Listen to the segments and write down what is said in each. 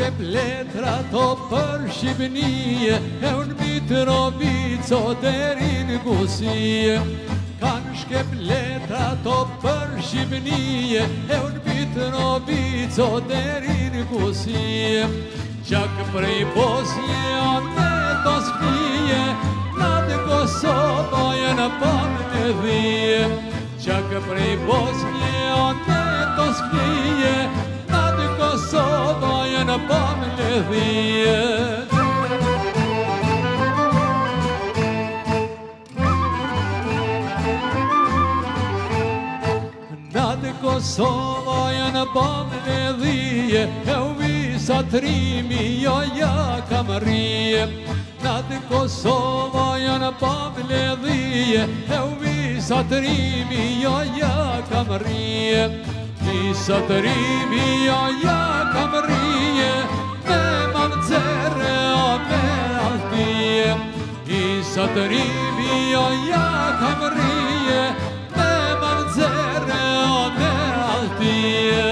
shkep letra to për Shqipënie, e unë Mitrovico deri në Kusie. Kanë shkep letra to për Shqipënie, e unë Mitrovico deri në Kusie. Gjak prej Bosnje me Toskije, natë Kosova jenë pamë në dhije. Gjak prej Bosnje me Toskije, natë Kosova jenë pamë në dhije. Natë Kosova jenë pamë në dhije, e u visa trimi jo ja kam rije. Natë Kosova janë pamë në dhije, e u visa trimi jo ja kam rije. Visa trimi jo ja kam rije, me mamzere o me altije. Visa trimi jo ja kam rije, me mamzere o me altije.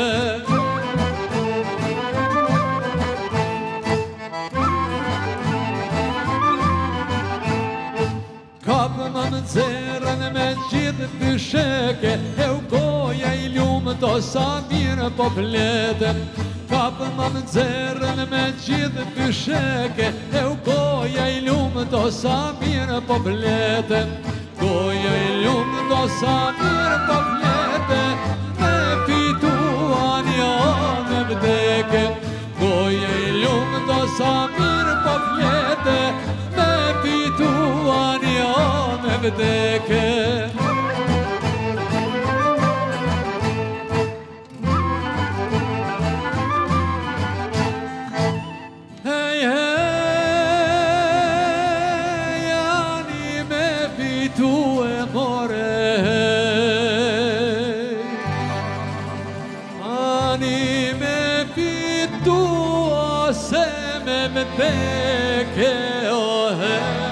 Mamzerën me gjithë pësheke, e u goja I lumë to sa mirë po plete. Kapë mamzerën me gjithë pësheke, e u goja I lumë to sa mirë po plete. Goja I lumë to sa mirë po plete, me fituan jo me vdeke. Goja I lumë to sa mirë po plete, me fituan jo me vdeke. Hej, hej, ani me fitu e more. Ani me fitu ose me vdeke, o hej.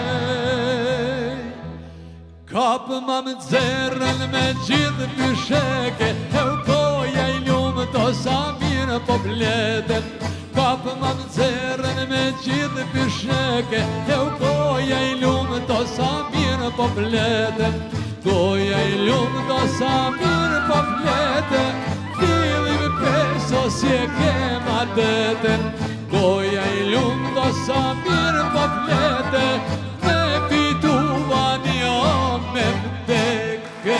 Kapë mamzerën me gjithë pësheke, e u goja I lumë to sa mirë po plete. Kapë mamzerën me gjithë pësheke, e u goja I lumë to sa mirë po plete. Goja I lumë to sa mirë po plete, filim peso si e kema dete. Goja I lumë to sa mirë po plete, me fituan jo me vdeke.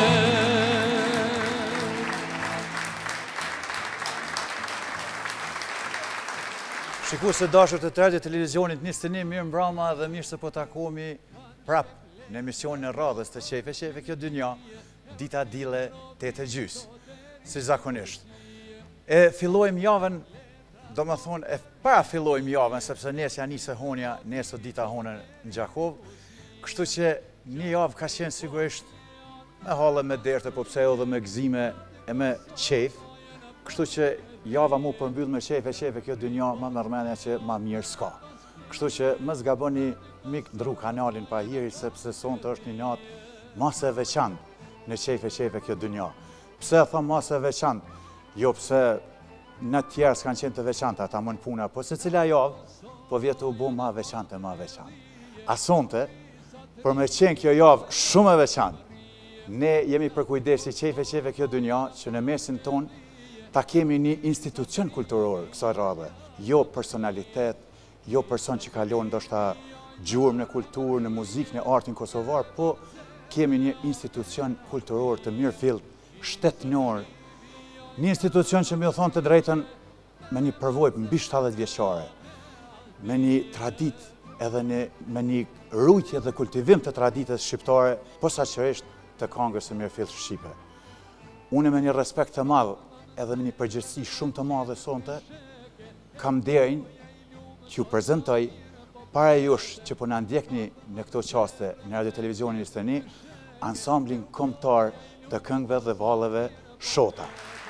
Shikues të dashur të Radio Televizionit 21, mirë mbrëma dhe mirë se po takohemi prap në emisionin e radhës të Shefe kjo dynja, dita dile 8:30, si zakonisht. E fillojmë javën, do më thonë, para fillojmë javën, sepse nesë janë nisë honja, nesë dita honën në Gjakov, kështu që një javë ka qenë sigurisht me hallë me derte, po pse edhe me gëzime e me qef, kështu që java mu përmbyll me Shefe kjo dynja, ma nërmenja që ma mirë s'ka. Kështu që më zgaboni mik ndru kanalin pa hiri, sepse sonte është një natë mas e veçantë në Shefe kjo dynja. Pse e thëmë mas e veçantë? Jo pse në tjerë s'kan qenë të veçantë ata më në puna, po se cila javë, po vjetë u bu ma veçantë e ma veçantë. A sonte, për me qenë kjo javë shumë e veçantë, ne jemi përkujdesi Shefe kjo dynja, që në mesin tonë ta kemi një institucion kulturor kësaj radhe, jo personalitet, jo person që kalon ndoshta gjurmë në kulturë, në muzikë, në artin kosovar, po kemi një institucion kulturor të mirë fill, shtetënor, një institucion që më thonë të drejtën me një përvojë mbi 70 vjeçare, me një traditë edhe me një rujtje dhe kultivim të traditës shqiptare, posaçërisht të këngës së mirëfill shqipe. Unë me një respekt të madh edhe me një përgjegjësi shumë të madhe sonte, kam nderin që ju prezentoj para jush që po na ndjekni në këto qaste në Radio Televizionin Isteni, ansamblin kombëtar të këngëve dhe valleve Shota.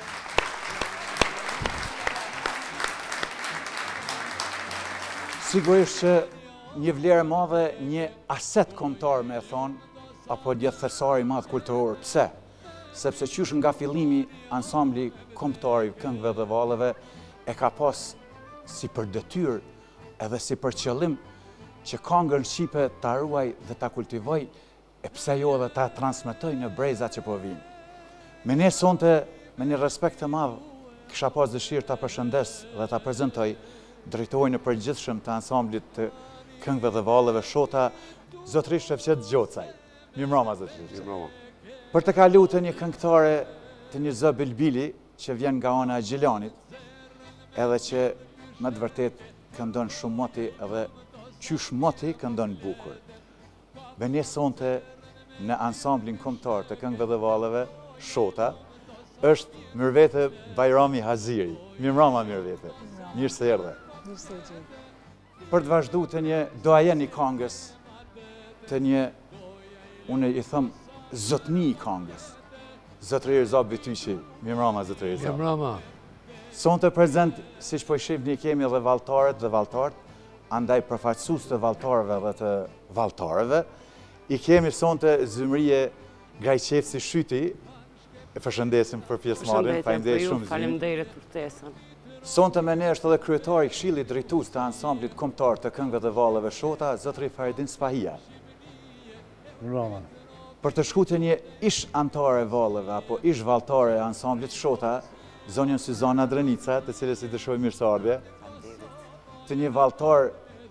Sigurisht që një vlerë madhe, një aset kombëtar me e thonë, apo një thersari madh kulturor. Pse? Sepse qysh nga fillimi ansambli kombëtar i këngëve dhe valleve e ka pas si për detyrë edhe si për qëllim që këngën shqipe ta ruaj dhe ta kultivoj, e pse jo edhe ta transmetoj në brezat që po vinë. Me ne sonte, me një respekt të madh, kisha pas dëshirë ta përshëndes dhe ta prezantoj drejtorin e përgjithshëm të ansamblit të këngëve dhe valleve Shota, zotërisht Shefqet Gjocaj. Mirëmbrëma zotërisht. Mirëmbrëma. Për të kaluar të një këngëtare të një zë Bilbili që vjen nga ana e Gjilanit, edhe që me të vërtet këndon shumë moti edhe qysh moti këndon bukur. Me ne sonte në ansamblin kombëtar të këngëve dhe valleve Shota është Mirvete Bajrami Haziri. Mirëmbrëma Mirvete. Mirë se erdhe. Mirë se gjej. Për të vazhduar të një doajen i këngës, të një, unë i them, zotni i këngës. Zotëri Irzab Bityqi. Mirëmbrëma zotëri Irzab. Mirëmbrëma. Sonte prezent, siç po i shihni, kemi edhe valltarët dhe valltart, andaj përfaqësues të valltarëve dhe të valltarëve. I kemi sonte zymrije Grajqefsi Shyti. E përshëndesim për pjesëmarrjen. Faleminderit shumë. Faleminderit për ftesën. Sonte me ne është edhe kryetari i Këshillit Drejtues të ansamblit kombëtar të këngëve dhe valleve Shota, zotëri Faridin Spahia. Mirëmbrëma. Për të shkuar te një ish antare valleve apo ish valltare e ansamblit Shota, zonjën Syzana Drenica, të cilës i dëshoj mirëseardhje. Të një valltar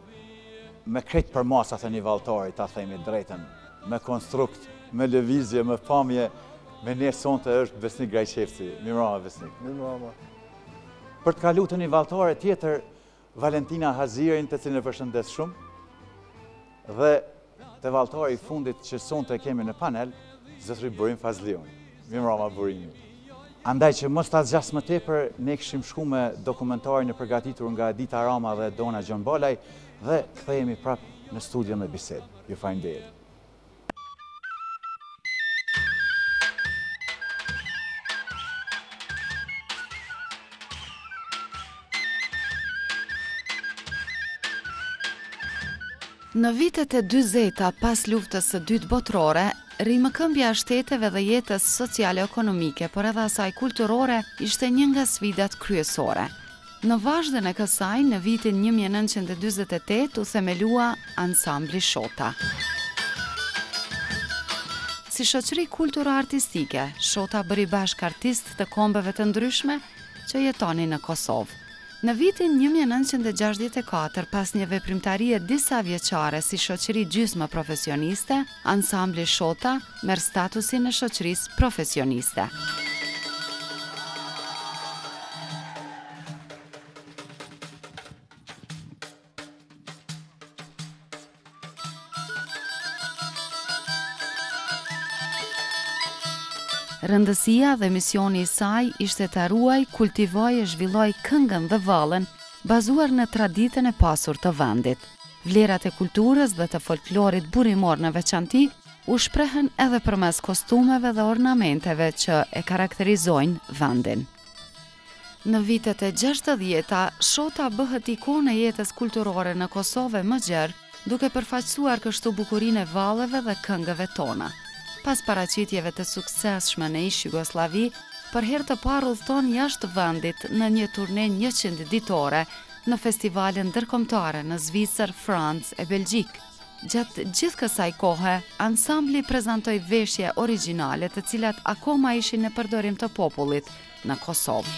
me krejt për masa të një valltari, ta themi drejtën, me konstrukt, me lëvizje, me pamje, me ne sonte është Besnik Grajqefsi. Mirëmbrëma Besnik. Mirëmbrëma. Për të kaluar të një valltare tjetër, Valentina Hazirin, të cilën e përshëndes shumë, dhe të valltari i fundit që sonte kemi në panel, zotëri Burim Fazlion. Mirëmbrëma Burimi. Andaj që mos ta zgjas më tepër, ne kishim shku me dokumentarin e përgatitur nga Edita Rama dhe Dona Gjon Balaj dhe kthehemi prapë në studio me bisedë. Ju faleminderit. Në vitet e 40-ta pas luftës së dytë botërore, rimëkëmbja e shteteve dhe jetës sociale-ekonomike, por edhe asaj kulturore, ishte një nga sfidat kryesore. Në vazhdën e kësaj, në vitin 1948 u themelua ansambli Shota. Si shoqëri kulturo-artistike, Shota bëri bashk artistë të kombeve të ndryshme që jetonin në Kosovë. Në vitin 1964, pas një veprimtarie disa vjeçare si shoqëri gjysmë profesioniste, ansambli Shota merr statusin e shoqërisë profesioniste. Rëndësia dhe misioni i saj ishte të ruaj, kultivoj e zhvilloj këngën dhe vallën bazuar në traditën e pasur të vendit. Vlerat e kulturës dhe të folklorit burimor në veçanti u shprehen edhe përmes kostumeve dhe ornamenteve që e karakterizojnë vendin. Në vitet e 60-ta, Shota bëhet ikonë e jetës kulturore në Kosovë më gjerë, duke përfaqësuar kështu bukurinë e valleve dhe këngëve tona. Pas paraqitjeve të suksesshme në ish Jugosllavi, për herë të parë udhëton jashtë vendit në një turne 100 ditore në festivale ndërkombëtare në Zvicër, Francë e Belgjik. Gjatë gjithë kësaj kohe, ansambli prezantoi veshje origjinale të cilat akoma ishin në përdorim të popullit në Kosovë.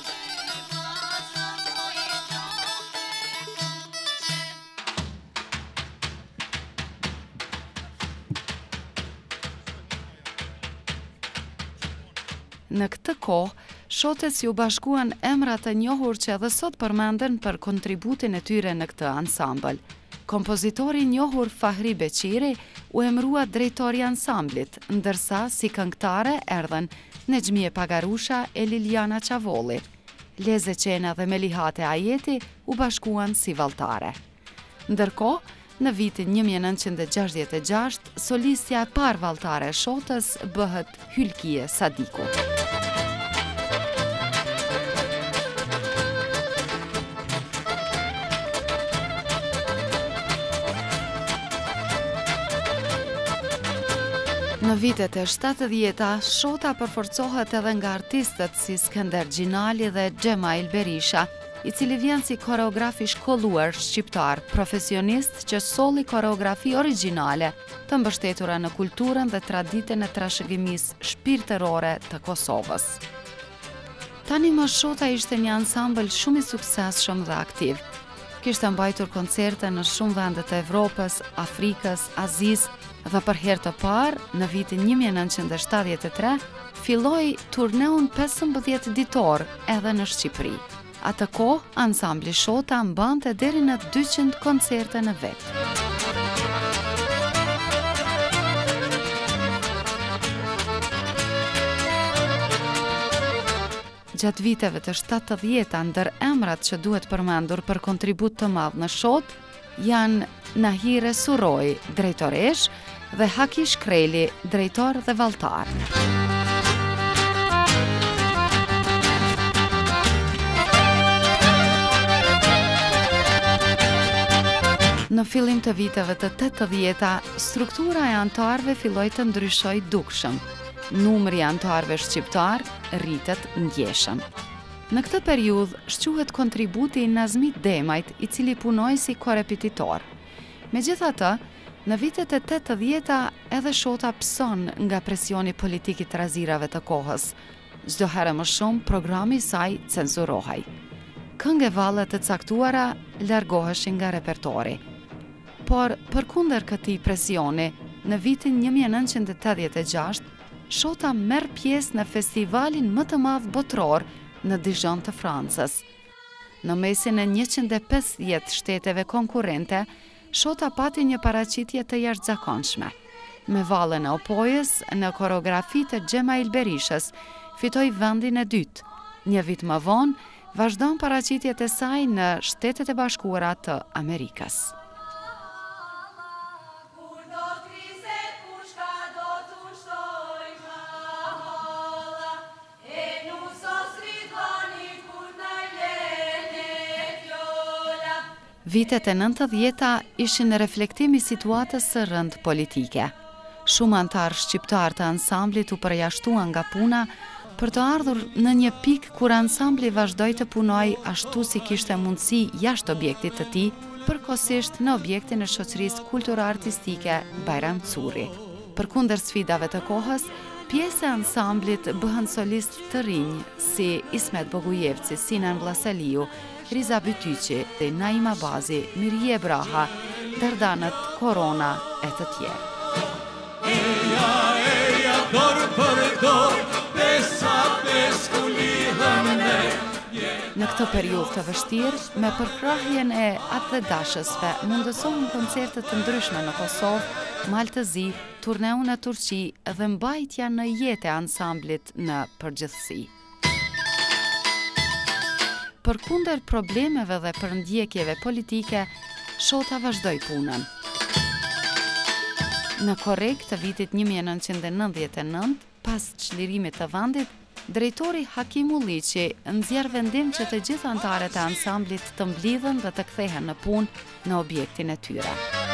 Në këtë kohë, Shotës ju bashkuan emra të njohur që edhe sot përmenden për kontributin e tyre në këtë ansambël. Kompozitori i njohur Fahri Beqiri u emrua drejtori i ansamblit, ndërsa si këngëtare erdhen Nexhmie Pagarusha e Liliana Çavolli. Leze Qena dhe Melihate Ajeti u bashkuan si valltare. Ndërkohë, në vitin 1966, solistja e parë valltare e Shotës bëhet Hylkie Sadiku. Në vitet e 70-ta, Shota përforcohet edhe nga artistët si Skënder Gjinali dhe Xhemail Berisha, i cili vjen si koreograf i shkolluar shqiptar, profesionist që solli koreografi origjinale të mbështetura në kulturën dhe traditën e trashëgimisë shpirtërore të Kosovës. Tani më Shota ishte një ansambël shumë i suksesshëm dhe aktiv. Kishte mbajtur koncerte në shumë vende të Evropës, Afrikës, Azisë dhe për herë të parë, në vitin 1973, filloi turneun 15 ditor edhe në Shqipëri. Atë kohë, ansambli Shota mbante deri në 200 koncerte në vit. Gjatë viteve të 70-ta, ndër emrat që duhet përmendur për kontribut të madh në Shot janë Nahire Suroj, drejtoresh, dhe Haki Shkreli, drejtor dhe valltar. Në fillim të viteve të 80-ta, struktura e antarëve filloi të ndryshojë dukshëm. Numri i antarëve shqiptar rritet ndjeshëm. Në këtë periudhë shquhet kontributi i Nazmit Demajt, i cili punoi si korepetitor. Megjithatë, në vitet e 80-ta edhe Shota pson nga presioni politik i trazirave të kohës. Çdo herë më shumë programi i saj cenzurohej. Këngë valle të caktuara largoheshin nga repertori. Por përkundër këtij presioni, në vitin 1986 Shota merr pjesë në festivalin më të madh botror në Dijon të Francës. Në mesin e 150 shteteve konkurrente, Shota pati një paraqitje të jashtëzakonshme. Me vallën e Opojës në koreografi të Xhemail Berishës, fitoi vendin e dytë. Një vit më vonë, vazhdon paraqitjet e saj në Shtetet e Bashkuara të Amerikës. Vitet e 90-ta ishin reflektimi i situatës së rënd politike. Shumë antar shqiptar të ansamblit u përjashtuan nga puna për të ardhur në një pikë kur ansambli vazhdoi të punojë ashtu si kishte mundësi jashtë objektit të tij, përkohësisht në objektin e shoqërisë kulturo-artistike Bajram Curri. Përkundër sfidave të kohës, pjesë e ansamblit bëhen solistë të rinj si Ismet Bogujevci, Sinan Vllasaliu, Riza Bytyqi, Naima Bazi, Mirje Braha, Dardanët Korona e të tjerë. Eja, dorë për dorë, pesa pesku lidhëm ne. Në këtë periudhë të vështirë, me përkrahjen e atë dhe dashësve, mundësohen koncerte të ndryshme në Kosovë, Maltëzi, turneu në Turqi dhe mbajtja në jetë e ansamblit në përgjithësi. Përkundër problemeve dhe përndjekjeve politike, Shota vazhdoi punën. Në korrekt të vitit 1999, pas çlirimit të vendit, drejtori Hakim Ulliqi nxjerr vendim që të gjithë antarët e ansamblit të mblidhen dhe të kthehen në punë në objektin e tyre.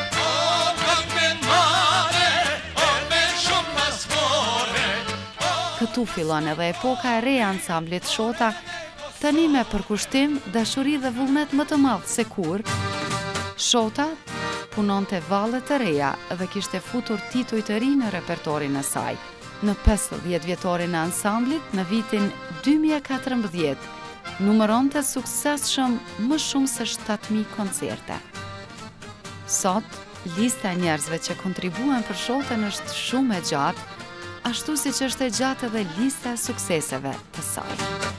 Këtu fillon edhe epoka e re e ansamblit Shota, tani me përkushtim, dashuri dhe vullnet më të madh se kur, Shota punonte valle të reja dhe kishte futur tituj të ri në repertorin e saj. Në 50 vjetorin e ansamblit, në vitin 2014, numëronte suksesshëm më shumë se 7.000 koncerte. Sot, lista e njerëzve që kontribuan për Shotën është shumë e gjatë, ashtu siç është e gjatë edhe lista e sukseseve të saj.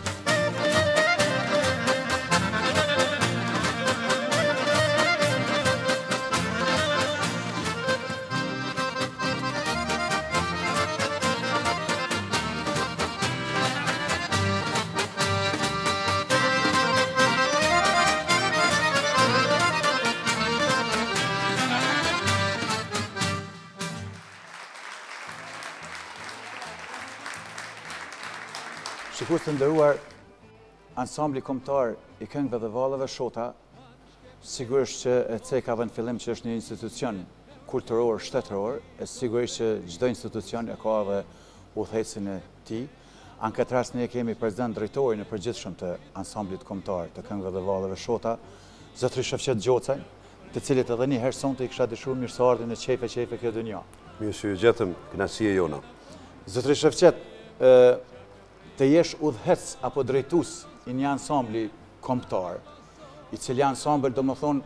Shikues të nderuar, ansambli kombëtar i këngëve dhe valleve Shota, sigurisht që ECE ka vënë fillim që është një institucion kulturor, shtetëror, e sigurisht që çdo institucion e ka edhe udhëhecin e tij. Në këtë rast ne kemi prezident drejtorin e përgjithshëm të ansamblit kombëtar të këngëve dhe vallëve Shota, zotri Shefqet Gjocaj, të cilit edhe një herë sonte i kisha dëshuar mirëseardhjen në qefe kjo dynja. Mirë se ju gjetëm, kënaqësia jona. Zotri Shefqet, të jesh udhëhec apo drejtues i një ansambli kombëtar, i cili ansambël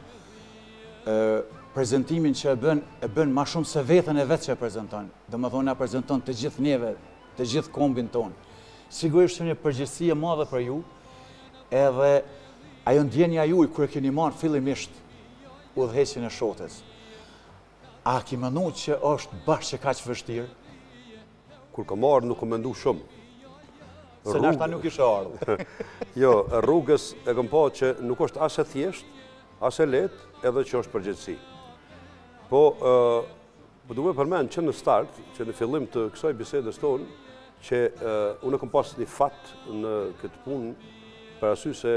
prezentimin që e bën ma shumë se vetën e vetë që e prezenton. Na prezenton të gjithë neve, të gjithë kombin tonë. Sigurisht që një përgjegjësi e madhe për ju, edhe ajo ndjenja juaj kur e keni marrë fillimisht udhëheqjen e Shotës. A ki menduar që është bashkë që kaq vështirë? Kur ka marrë nuk kam menduar shumë. Se nashta nuk ishe ardhur. Jo, rrugës e kam pa që nuk është as e thjesht, as e lehtë, edhe që është përgjegjësi. Po duhet përmend që në start, që në fillim të kësaj bisedës tonë, që unë kam pas një fat në këtë punë, për arsye se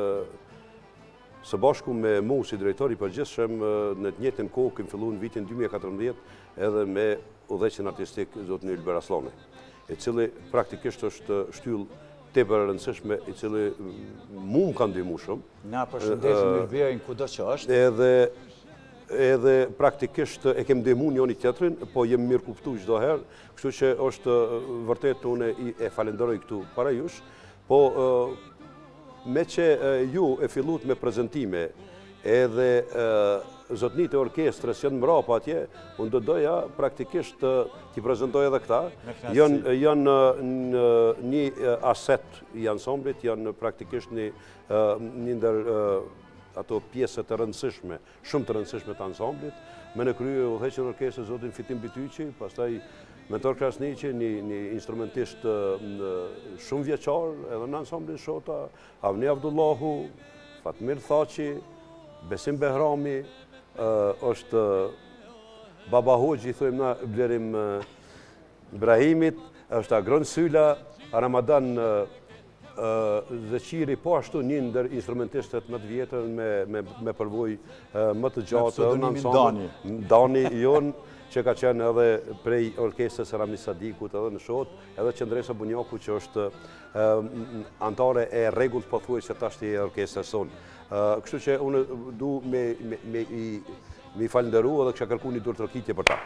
së bashku me mu si drejtori i përgjithshëm në të njëjtën kohë kemi filluar në vitin 2014 edhe me udhëheqjen artistik zotin Ylber Aslani, i cili praktikisht është shtyll tepër e rëndësishme, i cili mu më ka ndihmuar shumë. Na përshëndesim Ylberin kudo që është. Edhe praktikisht e kem ndihmuar njëri tjetrin, po jemi mirë kuptuar çdo herë, kështu që është vërtet unë e falenderoj këtu para jush, po me që ju e fillut me prezentime edhe zotnit e orkestrës janë mbrapa atje, unë do doja praktikisht t'i prezentoj edhe këta. Janë një aset i ansamblit, janë praktikisht një ndër ato pjesët e rëndësishme, shumë të rëndësishme të ansamblit. Me në krye udhëheqjen e orkestrës zotin Fitim Bityqi, pastaj Mentor Krasniqi, një instrumentist shumë vjeçar edhe në ansamblin Shota, Avni Abdullahu, Fatmir Thaqi, Besim Behrami, është Baba Hoxhi, thojmë na, Blerim Ibrahimit, është Agron Syla, Ramadan Zeqiri, po ashtu një ndër instrumentistët më të vjetër me përvojë më të gjatë në ansambl. Dani Jon, që ka qenë edhe prej orkestrës Rami Sadikut edhe në Shot, edhe Qendresa Bunjaku që është antare e rregullt pothuajse tashti e orkestrës sonë. Kështu që unë du me i falenderu edhe kisha kërku një durtërkitje për ta.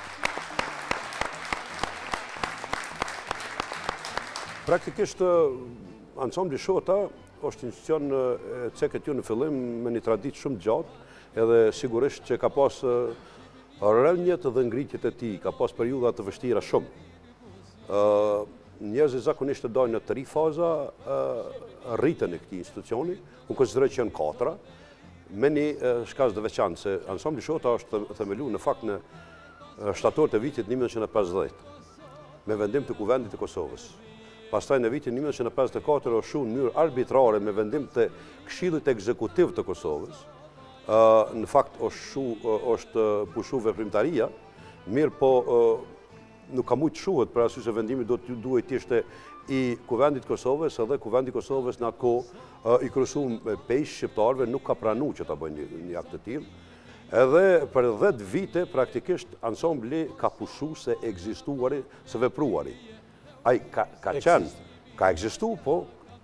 Praktikisht ansambli Shota është institucion ceket ju në fillim me një traditë shumë gjatë, edhe sigurisht që ka pas rënjët dhe ngritjet e tij, ka pas periudha të vështira shumë. Njerëzit zakonisht të dojnë në 3 faza rritën e këtij institucioni, unë konsideroj që janë 4, me një shkaz të veçantë, se ansambli Shota është themeluar në fakt në shtator të vitit 1950, me vendim të Kuvendit të Kosovës. Pastaj në vitin 1954 është shuar në mënyrë arbitrare me vendim të Këshillit Ekzekutiv të Kosovës. Në fakt është pushu veprimtaria, mirë po nuk ka mujtë shuhet për arsye se vendimi duhet të ishte i Kuvendit Kosovës, edhe Kuvendi Kosovës në atë kohë i kryesuar pejsh shqiptarëve nuk ka pranuar që ta bëjnë një akt të tillë. Edhe për 10 vite praktikisht ansambli ka pushu se ekzistuari, se vepruari. Ai ka qenë, ka ekzistu, po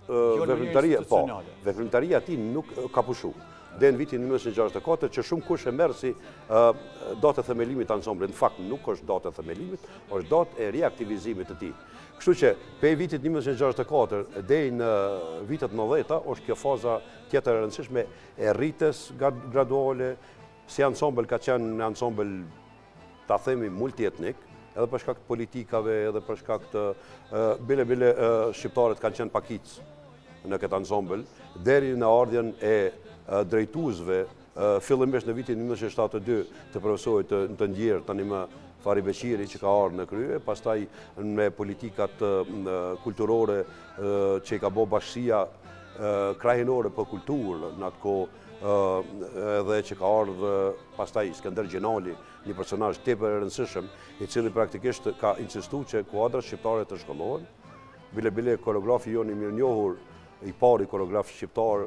veprimtaria ati nuk ka pushu. Dhe në vitin 1964, që shumë kush e merë si datë e themelimit ansamblit. Në fakt, nuk është datë e themelimit, është datë e reaktivizimit të tij. Kështu që, pe vitit 1964 dhe në vitet 90, është kjo faza tjetër e rëndësishme e rritës graduale, si ansambl ka qenë në ansambl, ta themi, multietnik, edhe për shkak të politikave, edhe për shkak të bile shqiptarët kanë qenë pakic në këtë ansambl, deri në ardhjen e drejtuesve, fillimisht në vitin 1972 të profesorit të ndjerë, tani më Fari Beqiri që ka ardhur në krye, pastaj me politikat kulturore që i ka bë bashkia krahinore për kulturë në atë kohë, edhe që ka ardhur pastaj Skënder Gjenali, një personazh tepër i rëndësishëm, i cili praktikisht ka insistuar që kuadrat shqiptare të shkollohen. Bile koreografi jonë i mirënjohur, i pari koreograf shqiptar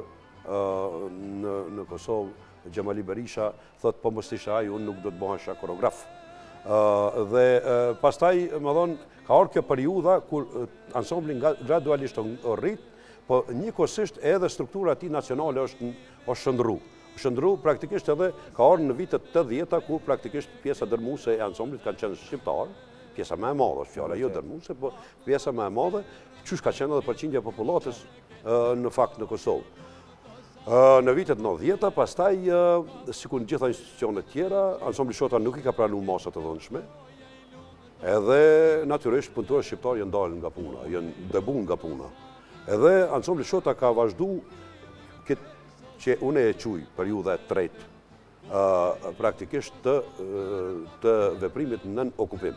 në Kosovë, Xhamali Berisha, thotë po mos isha ai, unë nuk do të bëhesha koreograf. Dhe pastaj, më thonë, ka orë kjo periudha kur ansambli gradualisht o rrit, po njëkohësisht edhe struktura ti nacionale është shëndru. Shëndru praktikisht edhe ka orë në vitet 80-ta ku praktikisht pjesa dërmuese e ansamblit kanë qenë shqiptarë, pjesa më e madhe është fjala, jo dërmuese, po pjesa më e madhe, qysh ka qenë edhe përqindja e popullatës në fakt në Kosovë. Në vitet 90-ta, pastaj, sikur në gjitha institucionet tjera, ansambli Shota nuk i ka pranu masat të dhënshme, edhe natyrisht punëtorët shqiptarë janë dalë nga puna, janë debu nga puna. Edhe ansambli Shota ka vazhdu këtë që une e quj periudha e tretë, praktikisht të veprimit nën okupim.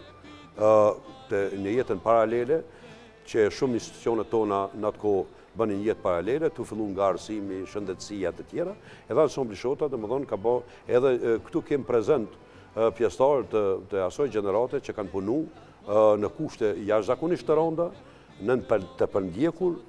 Në jetën paralele, që shumë institucionet tona në atë kohë bënë një jetë paralele, të fillu nga arsimi, shëndetësia të tjera, edhe ansambli Shota, dhe më thonë, ka bo, edhe këtu kem prezent pjestarë të asoj generate që kanë punu në kushte jashtëzakonisht të ronda, në të përndjekur,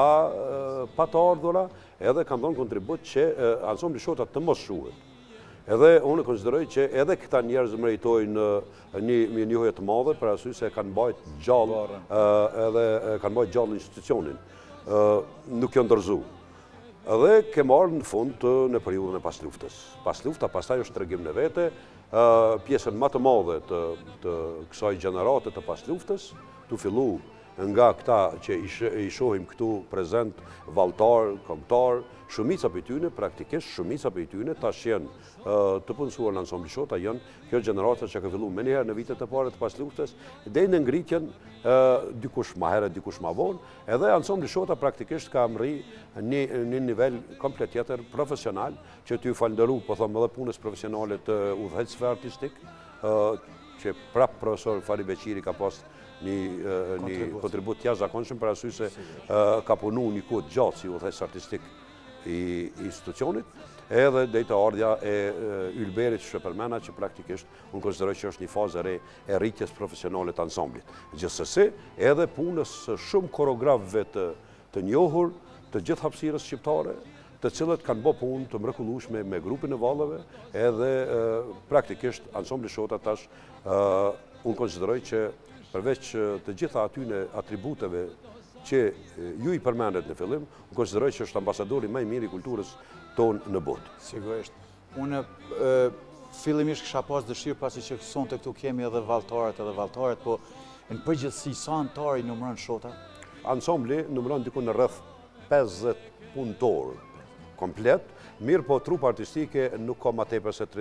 pa të ardhura, edhe kanë dhënë kontribut që ansambli Shota të mos shuhet. Edhe unë konsideroj që edhe këta njerëz meritojnë një njohje të madhe për arsye se kanë bajt gjallë edhe kanë bajt gjallë institucionin. Nuk jo ndërzu. Edhe ke marrë në fund në periudhën e pas luftës. Pas lufta, pastaj është tregim në vete, pjesën më të madhe të kësaj gjenerate të pas luftës, të fillu nga këta që i shohim këtu prezent, valtar, kombëtar, shumica për tyne, praktikisht shumica për tyne, tash janë të punësuar në ansambli Shota, janë kjo gjenerata që ka fillu me njëherë në vitet e pare të pas luftës, dhe në ngritjen dikush ma herë, dikush ma vonë, edhe ansambli Shota praktikisht ka mri një nivel komplet tjetër profesional, që t'ju falënderu, po thëmë edhe punës profesionale të udhëheqësve artistik, që prapë profesor Fari Beqiri ka pas një kontribut jashtëzakonshëm për arsye se ka punu një kohë gjatë si udhëheqës artistik i institucionit, edhe dejta ardhja e Ylberit Shqepërmena që praktikisht unë konsideroj që është një fazë re e rritjes profesionale të ansamblit. Gjithsesi, edhe punës shumë koreografëve të njohur të gjithë hapësirës shqiptare, të cilët kanë bë punë të mrekullueshme me grupin e vallave, edhe praktikisht ansambli Shota tash unë konsideroj që përveç të gjitha atyne atributeve që ju i përmendet në fillim, unë konsideroj që është ambasadori më i mirë i kulturës tonë në botë. Sigurisht. Unë fillimisht kisha pas dëshirë pasi që sonte këtu kemi edhe valtarët, po në përgjithësi sa anëtar i numëron Shota? Ansambli numëron diku në rreth 50 punëtorë komplet, mirë po trupa artistike nuk ka më tepër se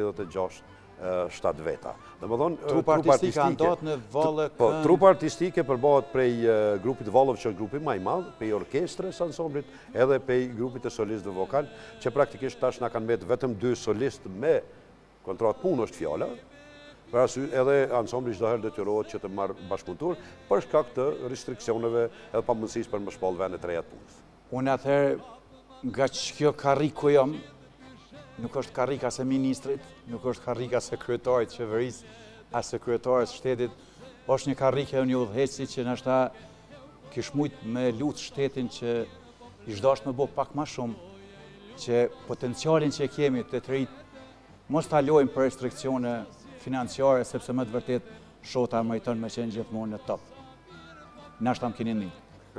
36-7 veta. Trupa artistike andohet në valle kënd? Trupa artistike përbohet prej grupit vallëve që është grupi më i madh, prej orkestrës ansamblit, edhe prej grupit të solistëve vokal, që praktikisht tash na kanë mbet vetëm 2 solistë me kontratë punë është fjala. Për arsye edhe ansambli çdo herë detyrohet që të marrë bashkëpunëtor për shkak të restriksioneve edhe pamundësisë për më shpall vende të reja të punës. Unë atëherë nga kjo karrikë ku jam, nuk është karrika se ministrit, nuk është karrika se kryetarit qeverisë, as se kryetarit shtetit, është një karrike e një udhëheqësi që nështë kish mujtë me lutë shtetin që i shdasht me bo pak ma shumë, që potencialin që kemi të të rritë, mos të alojmë për restrikcione financiare, sepse më të vërtet Shota meriton me qenë gjithmonë në top. Nështë am keni një.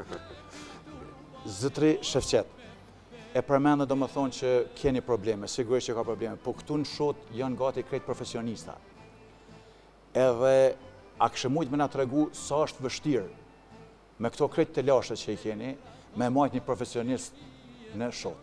Zëtri Shefqet, e përmendë do më thonë që keni probleme, sigurisht që ka probleme, po këtu në Shot janë gati krejt profesionista. Edhe a kështë mujtë me nga të regu sa është vështirë me këto krejt të lashe që i keni, me majtë një profesionist në Shot.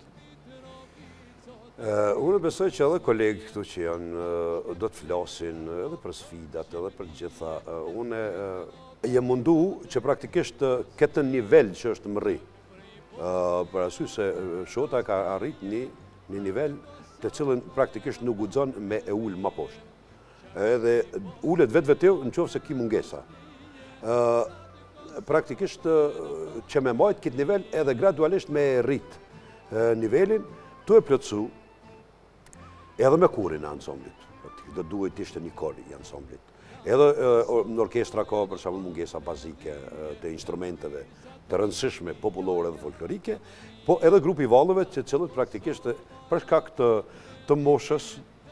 Unë besoj që edhe kolegë këtu që janë do të flasin edhe për sfidat, edhe për gjitha. Unë jem mundu që praktikisht këtë nivel që është më rri. Për arsye se Shota ka arrit një nivel të cilën praktikisht nuk guxon me e ullë ma poshtë. Edhe ullet vetë në qoftë se ki mungesa. Praktikisht që me majtë këtë nivel edhe gradualisht me rrit nivelin, të e plotësu edhe me kurin e ansamblit. Dhe duhet ishte një kor i ansamblit. Edhe në orkestra ka për shembull mungesa bazike të instrumenteve të rëndësishme popullore dhe folklorike, po edhe grupi vallëve që cilët praktikisht për shkak të moshës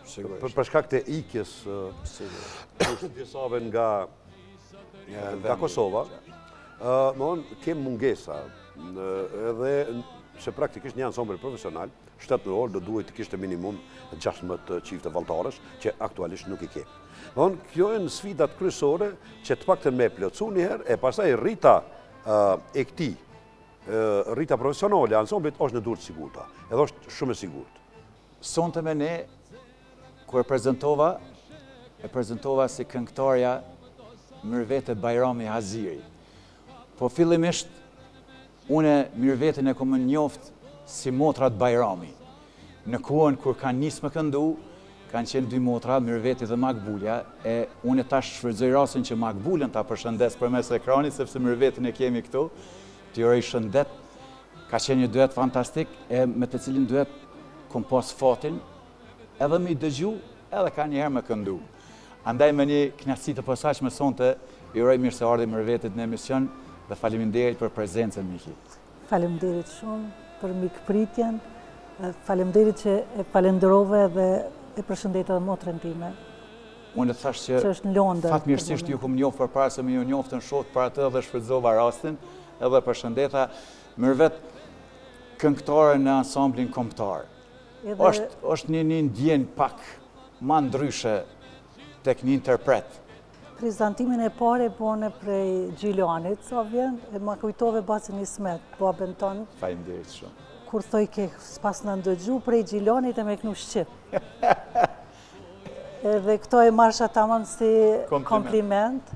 për shkak të ikjes djesave nga Kosova, kem mungesa edhe se praktikisht një ansambël profesional, 7 orë do duhet të kishte minimum 16 çifte valltarësh, që aktualisht nuk i ke. Kjo janë sfidat kryesore që të paktën me plotësu një herë, e pastaj rrita e këtij, rrita profesionale e ansamblit është në durë të sigurta, edhe është shumë e sigurt. Sonte me ne, kur e prezentova si këngëtarja Mirëvete Bajrami Haziri. Po fillimisht, une Mirëveten e kom njoft si motrat Bajrami. Në kohën kur kanë nisë me këndu, kanë qenë 2 motra, Mirëveti dhe Makbulja, e une tash shfrytëzoj rastin që Makbulën ta përshëndes përmes ekranit, sepse Mirëveten e kemi këtu, t'i uroj shëndet. Ka qenë një duet fantastik, e me të cilin duet kom pas fatin, edhe me i dëgju, edhe ka njëherë me këndu. Andaj me një kënaqësi të posaçme sonte, i uroj mirë se ardhi Mirëvetit në emision dhe faleminderit për prezencën, Miki. Faleminderit shumë për mikpritjen, faleminderit që e falenderove dhe e përshëndet edhe motrën time. Unë thash që fatmirësisht ju kum njohur përpara se më ju njoftën shoh për atë dhe shfrytëzova rastin, edhe përshëndeta Mirëvet këngëtare në ansamblin kombëtar. Është një ndjenjë pak ma ndryshe tek një interpret. Prezantimin e pare bone prej Gjiljanit, sa vjen, e ma kujtove Bacin Ismet, babën tonë. Faleminderit shumë. Kur thoj ke s'pas në ndëgju prej Gjiljanit e me kënu Shqip. Edhe këto e marsha tamam si kompliment.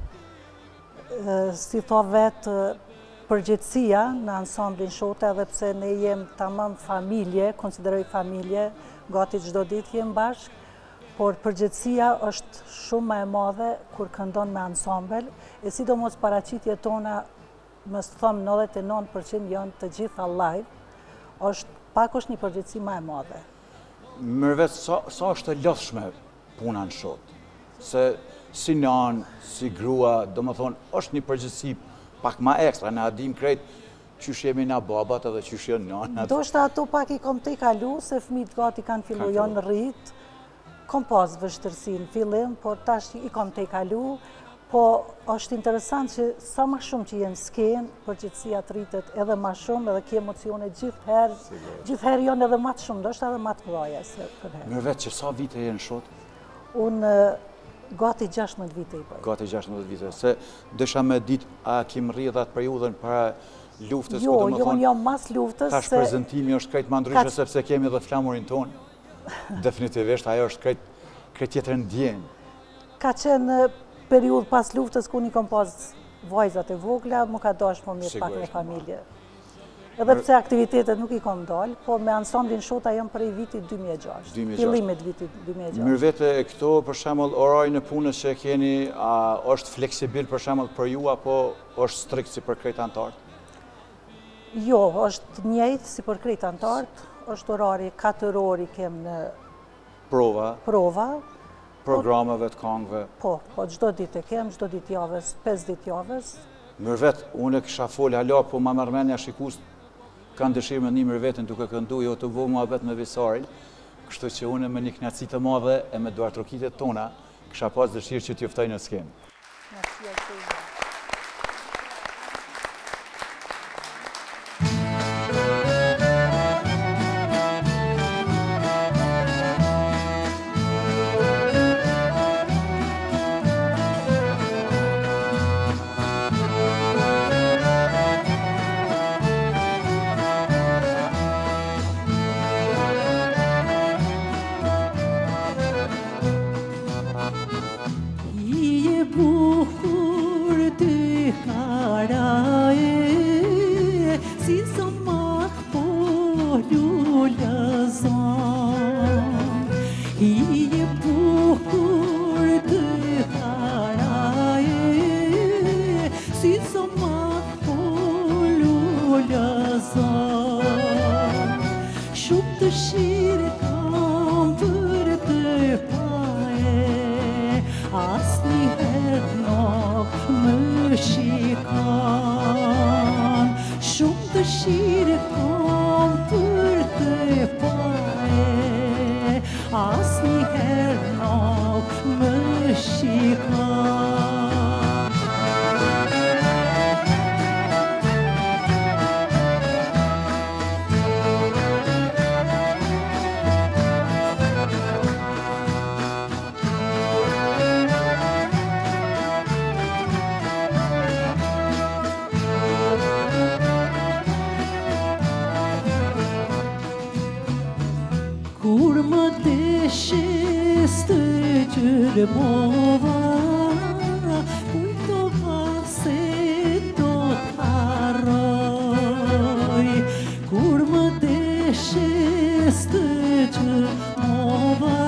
Si tho vetë përgjithësia në ansamblin Shota, edhe pse ne jem tamam familje, konsideroj familje, gati çdo ditë jem bashkë, por përgjithësia është shumë më e madhe kur këndon me ansambël, e sidomos paraqitjet tona, më së thom 99% janë të gjitha live, është një përgjithësi më e madhe. Mirëvet, sa është e lodhshme puna në Shot? Se si nanë, si grua, do më thonë, është një përgjithësi pak ma ekstra, na dim krejt qysh jemi na babat edhe qysh janë nanat. Do shta ato pak i kom te kalu, se fëmijët gati kanë fillu janë rrit, kom pas vështërsi në fillim, por tash i kom te kalu, po është interesant që sa ma shumë që jenë skenë, përgjithësia të rritet edhe ma shumë, edhe ki emocione gjithherë janë edhe ma të shumë, do shta edhe ma të mëdhaja se përherë. Mirëvet, që sa vite jenë Shot? Unë gati 16 vite i bëjë. Gati 16 vite, se dësha me dit, a kim rri dhe atë periudën para luftës? Jo, jam mas luftës. Tash prezentimi është krejt ma ndryshe, sepse kemi dhe flamurin tonë. Definitivisht, ajo është krejt tjetër ndjenjë. Ka qenë periudë pas luftës, ku një kom pas vajzat e vogla, mu ka dash më mirë pak në familje. Edhe pse aktivitetet nuk i kom dalë, po me ansamblin Shota jam prej vitit 2006, fillimit vitit 2006. Mirëvete, këto për shembull orari në punës që keni, a është fleksibil për shembull për ju, apo është strikt si për krejt antarët? Jo, është njëjtë si për krejt antarët, është orari 4 orë kem në prova, programeve të këngëve. Po, çdo ditë e kem, çdo ditë javës, 5 ditë javës. Mirëvet, unë kisha folë hala, po ma mërmenja shikus kanë dëshirë me një Mirëveten duke këndu, jo të vojë muhabet me Visarin, kështu që unë me një kënaqësi të madhe e me duartrokitet tona, kisha pas dëshirë që t'ju ftoj në skenë. Asni gjërmova, kujtova se do t'harroj, kur më deshes të gjërmova,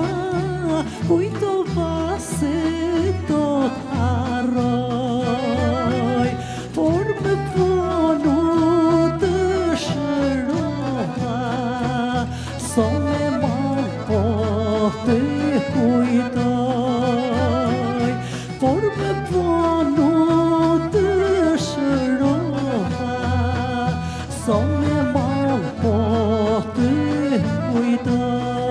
kujtova se do t'harroj, por me ponu të shërova, so me marrë po të kujtoj, por me ponu të shërova, so me marrë po të kujtoj.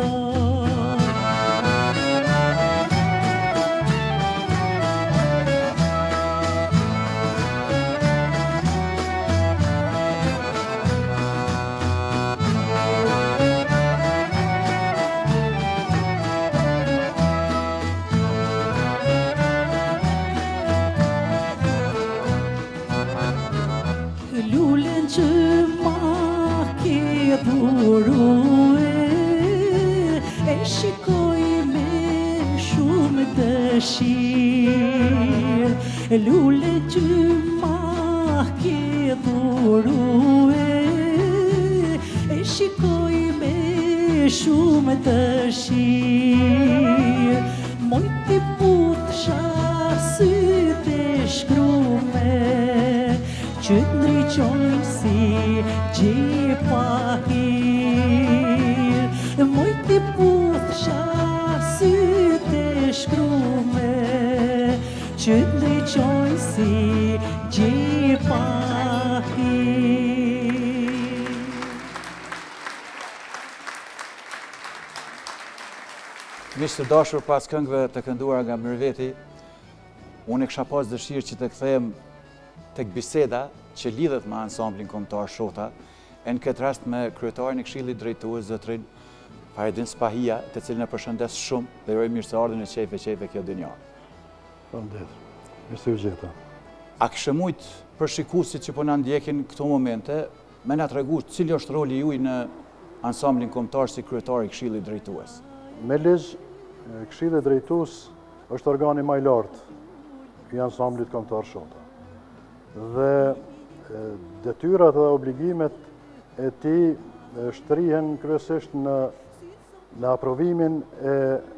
Lulen që ma ke dhurue, e shikoj me shumë dëshirë. Lulen që ma ke dhurue, e shikoj me shumë dëshirë. Moj t'i puthsha sytë e shkrume, që t'ndriqojnë si gjepahir. Moj t'i puthsha sytë e shkrume, që t'ndriqojnë si gjepahir. Miqtë të dashur, pas këngëve të kënduara nga Mirveti, unë e kisha pas dëshirë që të kthehem tek biseda që lidhet me ansamblin kombëtar Shota, e në këtë rast me kryetarin e Këshillit Drejtues, zotrin Fajedin Spahia, të cilin e përshëndes shumë dhe uroj mirëseardhjen e qejfe kjo dynja. Faleminderit. Mirë se u gjeta. A kishë mujt për shikuesit që po na ndjekin këto momente, me na tregu cili është roli juaj në ansamblin kombëtar si kryetar i Këshillit Drejtues? Me ligj, Këshilli Drejtues është organi më i lartë i ansamblit kombëtar Shota. Dhe detyrat dhe obligimet e tij shtrihen kryesisht në aprovimin e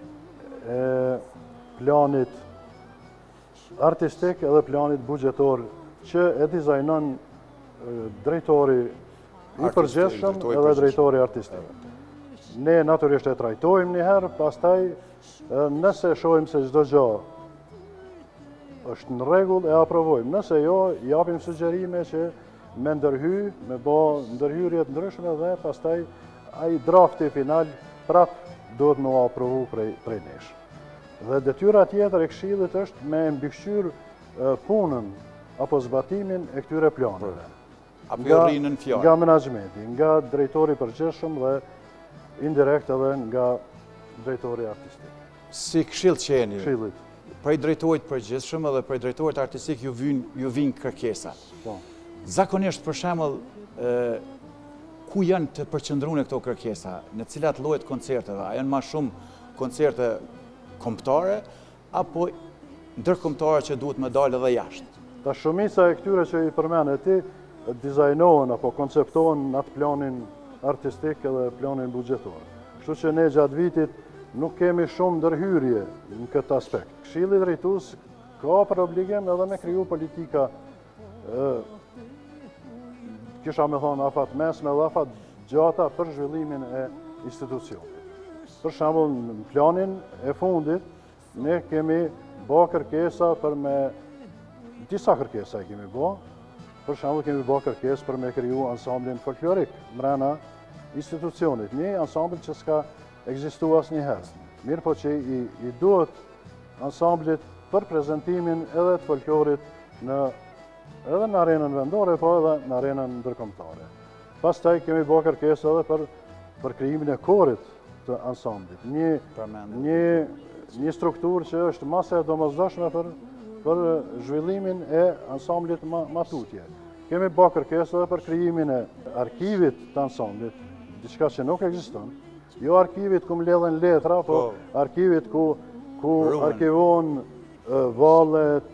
planit artistik edhe planit buxhetor që e dizajnon drejtori i përgjithshëm edhe drejtori artistik. Ne natyrisht e trajtojmë njëherë, pastaj nëse shohim se çdo gjë është në rregull e aprovojmë. Nëse jo, japim sugjerime që me ndërhy, me bë ndërhyrje të ndryshme dhe pastaj ai drafti final prap duhet me u aprovu prej nesh. Dhe detyra tjetër e Këshillit është me mbikëqyr punën apo zbatimin e këtyre planeve. Apo rrinën fjalë. Nga menaxhmenti, nga drejtori i përgjithshëm dhe indirekt edhe nga drejtori artistik. Si këshill që jeni, Këshillit. prej drejtorit përgjithshëm edhe prej drejtorit artistik ju vinë kërkesa. Po. Zakonisht për shembull, ku janë të përqendruar këto kërkesa, në cilat llojet koncerteve, a janë më shumë koncerte kombëtare apo ndërkombëtare që duhet më dalë edhe jashtë? Ta shumica e këtyre që i përmend ti dizajnohen apo konceptohen në atë planin artistik edhe planin buxhetor. Kështu që ne gjatë vitit nuk kemi shumë ndërhyrje në këtë aspekt. Këshilli Drejtues ka për obligim edhe me kriju politika, kisha me thonë afat mesme dhe afat gjata për zhvillimin e institucionit. Për shembull, në planin e fundit, ne kemi bë kërkesa për me, disa kërkesa e kemi bë, për shembull kemi bë kërkesë për me kriju ansamblin folklorik mbrana institucionit, një ansambl që s'ka ekzistu asnjëherë. Mirë po që i duhet ansamblit për prezentimin edhe të folklorit edhe në arenën vendore, po edhe në arenën ndërkombëtare. Pastaj kemi bë kërkesë edhe për krijimin e korit të ansamblit. Një strukturë që është mase e domosdoshme për zhvillimin e ansamblit matutje. Kemi bë kërkesë edhe për krijimin e arkivit të ansamblit, diçka që nuk ekziston. Jo arkivit ku mbledhen letra, po arkivit ku ku arkivon vallet,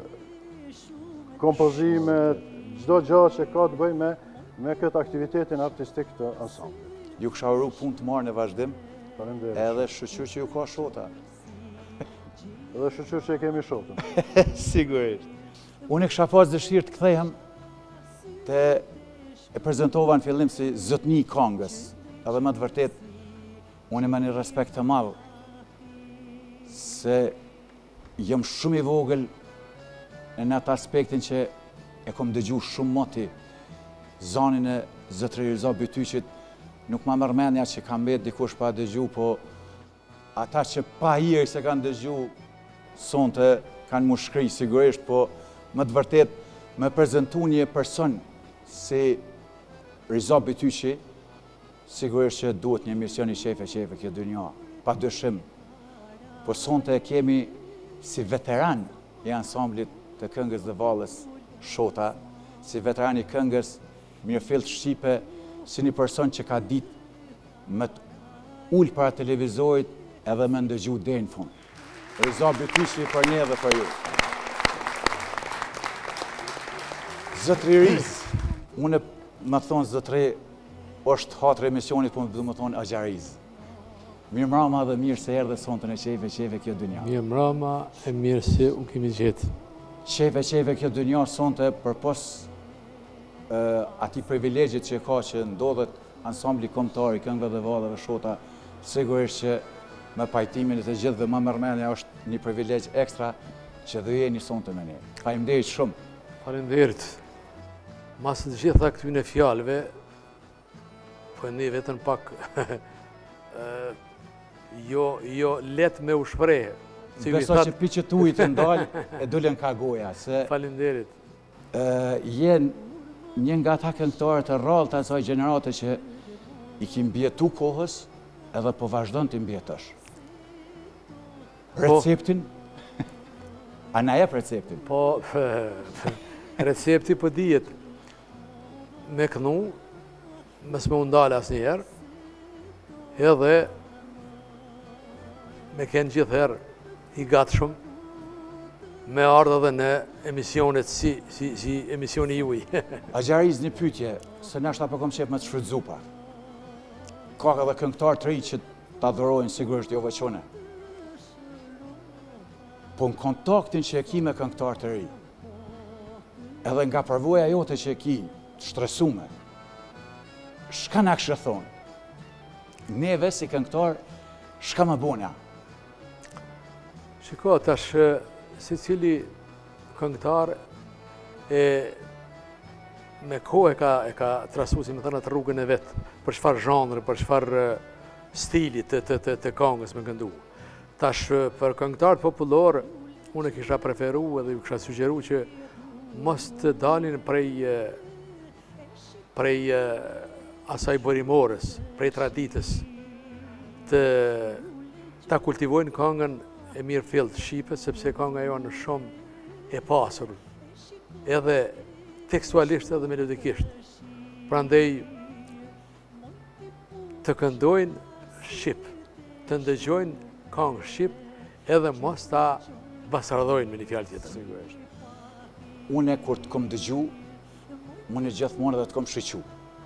kompozimet, çdo gjë që ka të bëjë me këtë aktivitetin artistik të ansamblit. Ju kësha uru punë të marrë në vazhdim, Faleminderit. edhe shqyr që ju ka shota. Edhe shqyr që e kemi shotën. Sigurisht. Unë e kësha pas dëshirë të kthehem të e prezentova në fillim si zotni i këngës, edhe më të vërtet, unë e më një respekt të madhë, se jam shumë i vogël në atë aspektin që e kom dëgju shumë moti zanin e zotri Riza Bytyqit, nuk ma mërmenja që kam bet dikush pa dëgju, po ata që pa hirë se kanë dëgju, sonte kanë mu shkri sigurisht, po më të vërtet me prezentu një person si Riza Bytyqi, sigurisht që duhet një emision i shefe kjo dynja, pa dëshim. Po sonte kemi si veteran i ansamblit të këngës dhe valës Shota, si veteran i këngës Mirëfill Shqipe, si një person që ka ditë me të ullë para televizorit edhe me ndëgju deri në fund. Riza Bytyqi për një dhe për ju. Zotri Riz, unë më thonë zotri është hatër emisionit, po më thonë Agjariz. Mirë mrama dhe mirë se erdhe sontën e qeve kjo dynja. Mirë mrama e mirë se unë kemi gjetë. Qeve kjo dynja sonte për pos ati privilegjit që ka që ndodhet ansambli kombëtar i këngëve dhe vallave Shota, sigurisht që me pajtimin e të gjithë dhe më mërmenja është një privilegj ekstra që dhe jeni sonte me ne. Faleminderit shumë. Faleminderit. Masë të gjitha këtyne fjalëve, po ne vetën pak jo let me u shprehë. Beso që pi që tu i të ndalë, e dullen ka goja. Faleminderit. Një nga ta këngëtarët e rrallë të asaj gjenerate që i kim bjetu kohës edhe po vazhdon të mbjetësh. Receptin? A na jep receptin? Po, recepti po dijet me kënu, mes me undale asë njerë, edhe me kënë gjithëherë i gatë shumë, me ardhë dhe në emisionet si emisioni juj. Agjariz një pytje, se nështë apo kom qep me të shfrydzupa. Ka edhe këngëtar të ri që të adhurojnë sigurisht jo veçone. Po në kontaktin që e ki me këngëtar të ri, edhe nga përvoja jote që e ki të shtresume, shka na kështë thonë? Neve si këngëtar, shka më bona? Shiko, tash si cili këngëtar me kohë e ka trasu, si me thënë, atë rrugën e vetë, për çfarë zhanre, për çfarë stili të këngës me këndu. Tash, për këngëtarët popullor, unë e kisha preferu edhe ju kisha sugjeru që mos të dalin prej asaj bërimores, prej traditës, ta kultivojnë këngën e Mirëfill Shqipe, sepse kënga jo në shumë e pasur, edhe tekstualisht edhe melodikisht. Prandej të këndojnë Shqip, të ndëgjojnë këngë Shqip, edhe mos ta basardojnë me një fjalë tjetër. Une kur të kom dëgju, unë gjithmonë edhe të kom shiqu.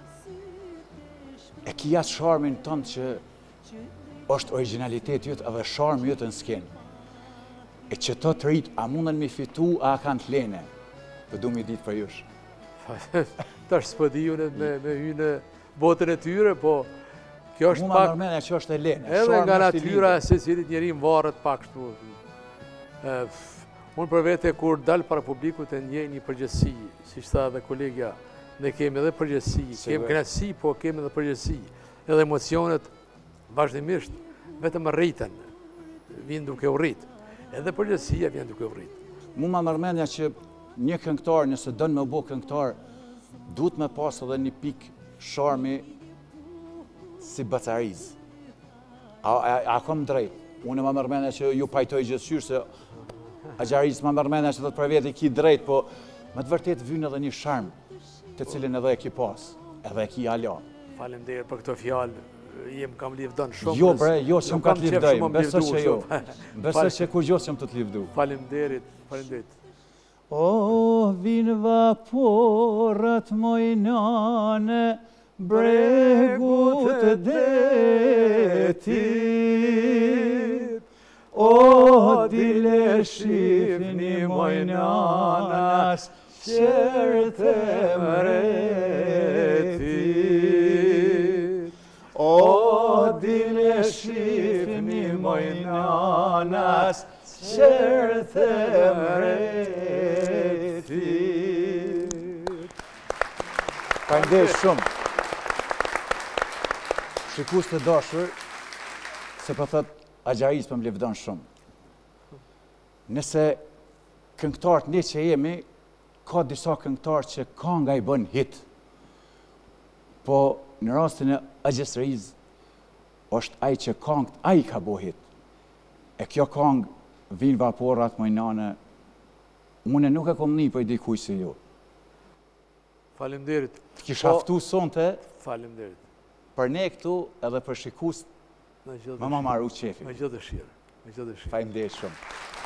E ki atë sharmin tënë që është originalitet jëtë edhe sharm jëtë në skenë. E që të të rritë, a mundën mi fitu, a kanë të lene? Për du mi ditë për jush. Ta është s'pëdi unë me hynë botën e tyre, po kjo është pak... Mu ma nërmenja që është e lene. Edhe nga natyra se cilit njeri më varët pak shtu. Unë për vete, kur dalë para publikut e njej një përgjësi, si shta dhe kolegja, ne kemi edhe përgjësi, kemi knatësi, po kemi edhe përgjësi, edhe emocionet vazhdimisht, vetëm rritën, vinë duke u rritë, edhe përgjësia vinë duke u rritë. Mu ma mërmenja që një këngëtar, nëse dënë me bo këngëtar, duhet me pas edhe një pik sharmi si Bacariz. A kom drejt? Unë ma mërmenja që ju pajtoj gjithësyrë se Agjariz ma mërmenja që dhe të për veti ki drejt, po me të vërtet vynë edhe një sharm të cilin edhe e ki pas, edhe e ki ala. Faleminderit për këto fjalë, kam livdon shumë. Jo, bre, jo që më ka të livdoj, besoj që jo. Besoj që kur gjo që më të të livdu. Faleminderit, faleminderit. O, vinë vaporat mojnane, bregut të detit. O, dile shifni mojnanas, qërët e mretit. O, dile shifni mojnanas, qërët e mretit. Ka ndesh shumë. Shikus të dashur, se për thët, agjaris për më livdon shumë. Nëse këngëtarët ne që jemi, ka disa këngëtarë që kanga i bën hit. Po në rastin e agjësëriz, është ai që kangët, ai ka bo hit. E kjo kangë, vinë vaporat mojnane, une nuk e kom një për i dikuj si ju. Faleminderit. Të kisha aftu sonte, Faleminderit. për ne këtu edhe për shikus, ma marru qefi. Me gjithë dëshirë. Faleminderit shumë.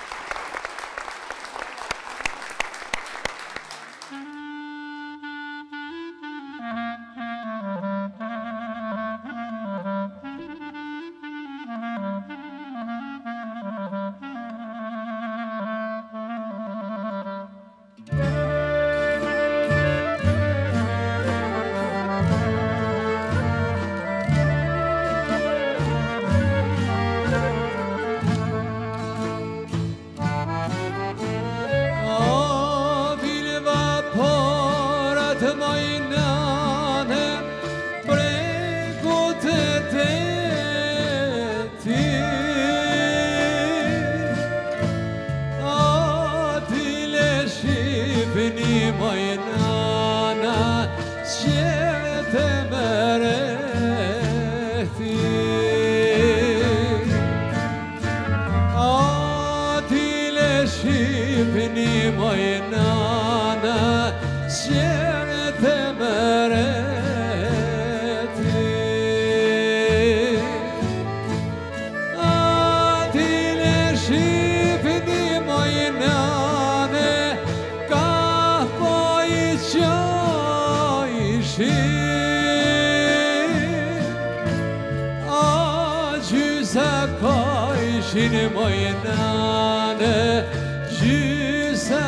Shini mojnane, gjysa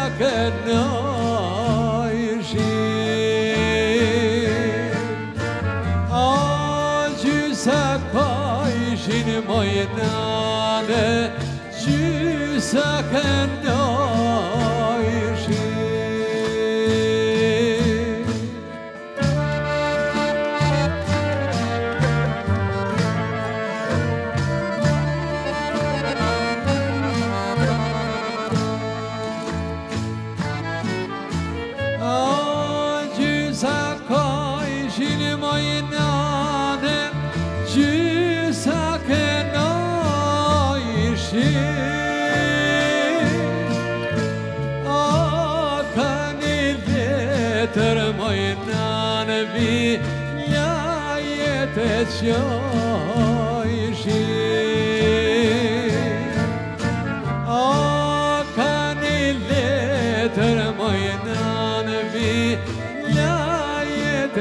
kënojshin. A gjysa kajshin mojnane, gjysa kënojshin. A ka një letër mojnan vi lajet e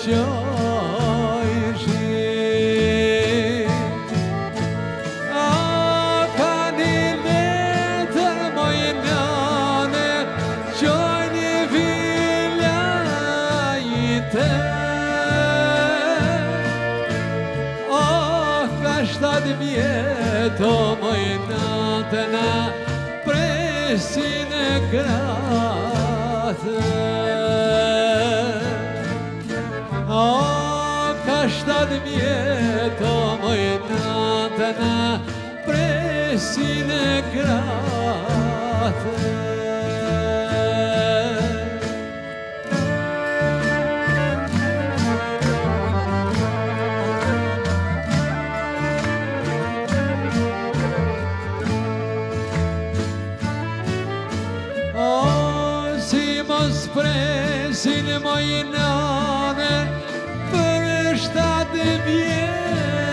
qojshin. A ka një letër mojnan qojnë vi lajet e 7 vjeto mojnatena presin e gratë. A ka 7 vjeto mojnatena presin e gratë. Presin mojnane për 7 vjetë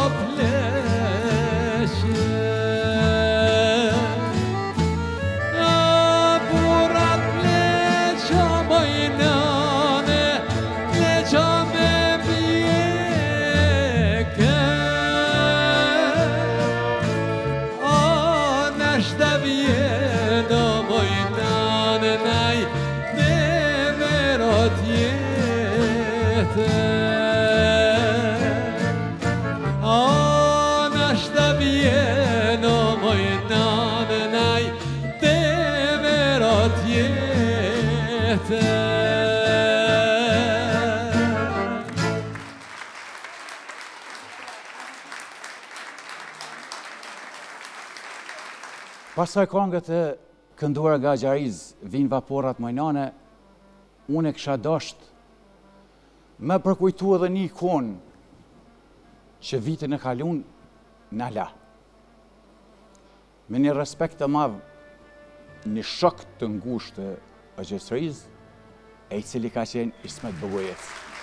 Pasaj këngët e kënduara nga Xhariz, Vinë vaporat majnane, unë e kisha dasht me përkujtu edhe një ikonë që vitin e kalun në la. Me një respekt të madh, një shok të ngushtë të Xhariz, e i cili ka qenë Ismet Bogojec.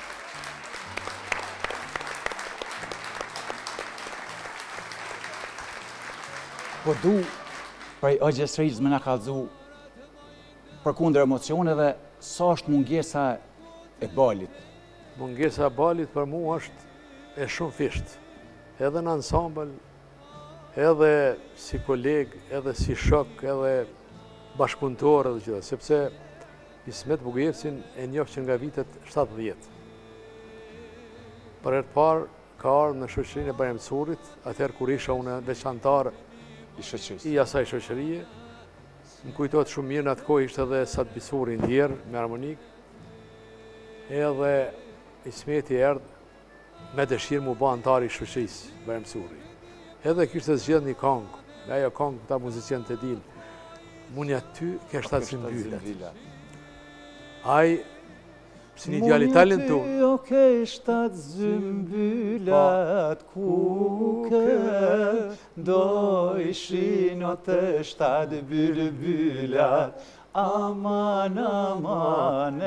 Po du prej Xhariz me na kallëzu përkundër emocioneve, sa është mungesa e balit? Mungesa e balit për mua është e shumë fisht. Edhe në ansambël, edhe si koleg, edhe si shok, edhe bashkëpunëtor edhe gjitha, sepse Ismet Bogojecin e njoh që nga vitet 70. Për herë të parë ka ardhur në shoqërinë e Bajramcurit, atëherë kur isha unë veçantar i asaj shoqërie. Më kujtohet shumë mirë, në atë kohë ishte edhe Sat Bisuri ndjerë me armonik, edhe Ismeti erdhë me dëshirë mu ba antari i shoqërisë Bajramcuri. Edhe kishte zgjedhur një këngë, ajo këngë ta muzicianët e din, Munja ty ke 7 zymbylat. Ai si një djalë talentu. Munja ty ke 7 zymbylat kuke, do ishin o të 7 bylbylat, aman, amane,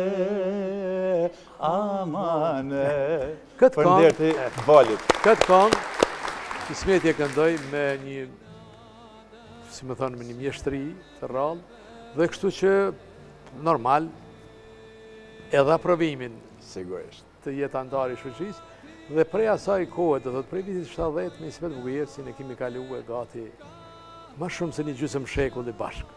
amane. Këtë këngë, Ismeti e këndoj me një, si më thonë, me një mjeshtri të rrallë, dhe kështu që normal, edhe aprovimin të jetë antari i shoqërisë, dhe prej asaj kohë, do thotë prej vitit 70 me Ismet Bogojecin e kemi kaluar gati më shumë se një gjysmë shekulli bashkë.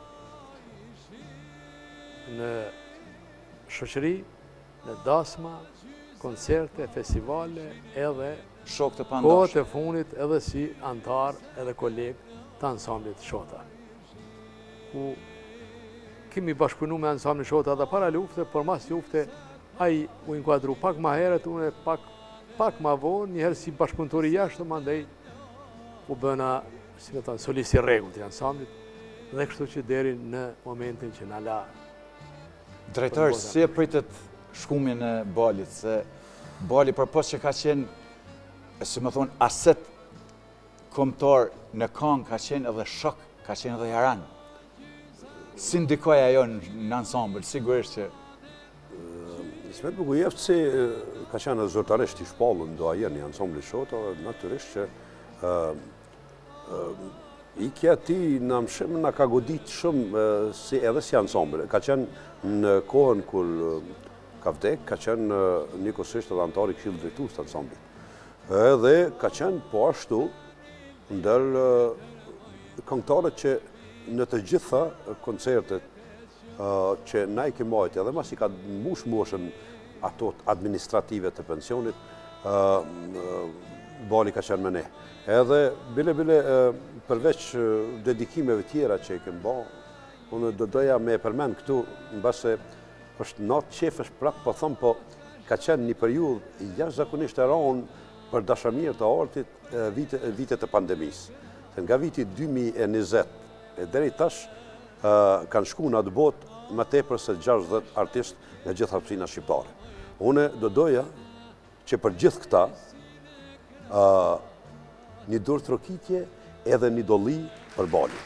Në shoqëri, në dasma, koncerte, festivale, edhe kohët e funit edhe si antar edhe koleg të ansamblit Shota. Ku kemi bashkëpunu me ansamblin Shota edhe para lufte, por mas lufte ai u inkuadru pak ma heret, unë pak ma vonë, njëherë si bashkëpunëtori jashtë, mandej u bëna, si me thonë, solisti rregullt i ansamblit, dhe kështu që deri në momentin që na la. Drejtar, si e pritet shkumin e balit, se bali përpos që ka qenë, si me thonë, aset kombëtar në këngë, ka qenë edhe shok, ka qenë edhe jaran. Si ndikoj ajo në ansambël, sigurisht që... Ismet Bogojeci ka qenë zyrtarisht i shpallur doajen i ansamblit Shota, natyrisht që ikja ti në mshim në ka godit shumë edhe si ansambl. Ka qenë në kohën kur ka vdek, ka qenë njëkohësisht edhe antari i këshillit drejtues të ansamblit. Edhe ka qenë po ashtu ndër këngëtarët që në të gjitha koncertet që na i kemi marrë, edhe mas i ka mbush moshën ato administrative të pensionit, bali ka qenë me ne. Edhe bile përveç dedikimeve tjera që i kemë ba, unë do doja me e përmend këtu, në base është natë qefësh prap, po thëmë, po ka qenë një periudhë jashtëzakonisht e rëndë për dashamirë të artit vitet e pandemisë. Nga viti 2020 deri tash kanë shku në atë botë më tepër se 60 artistë nga gjithë hapësina shqiptare. Une do doja që për gjithë këta një dorë trokitje edhe një dolli për bali.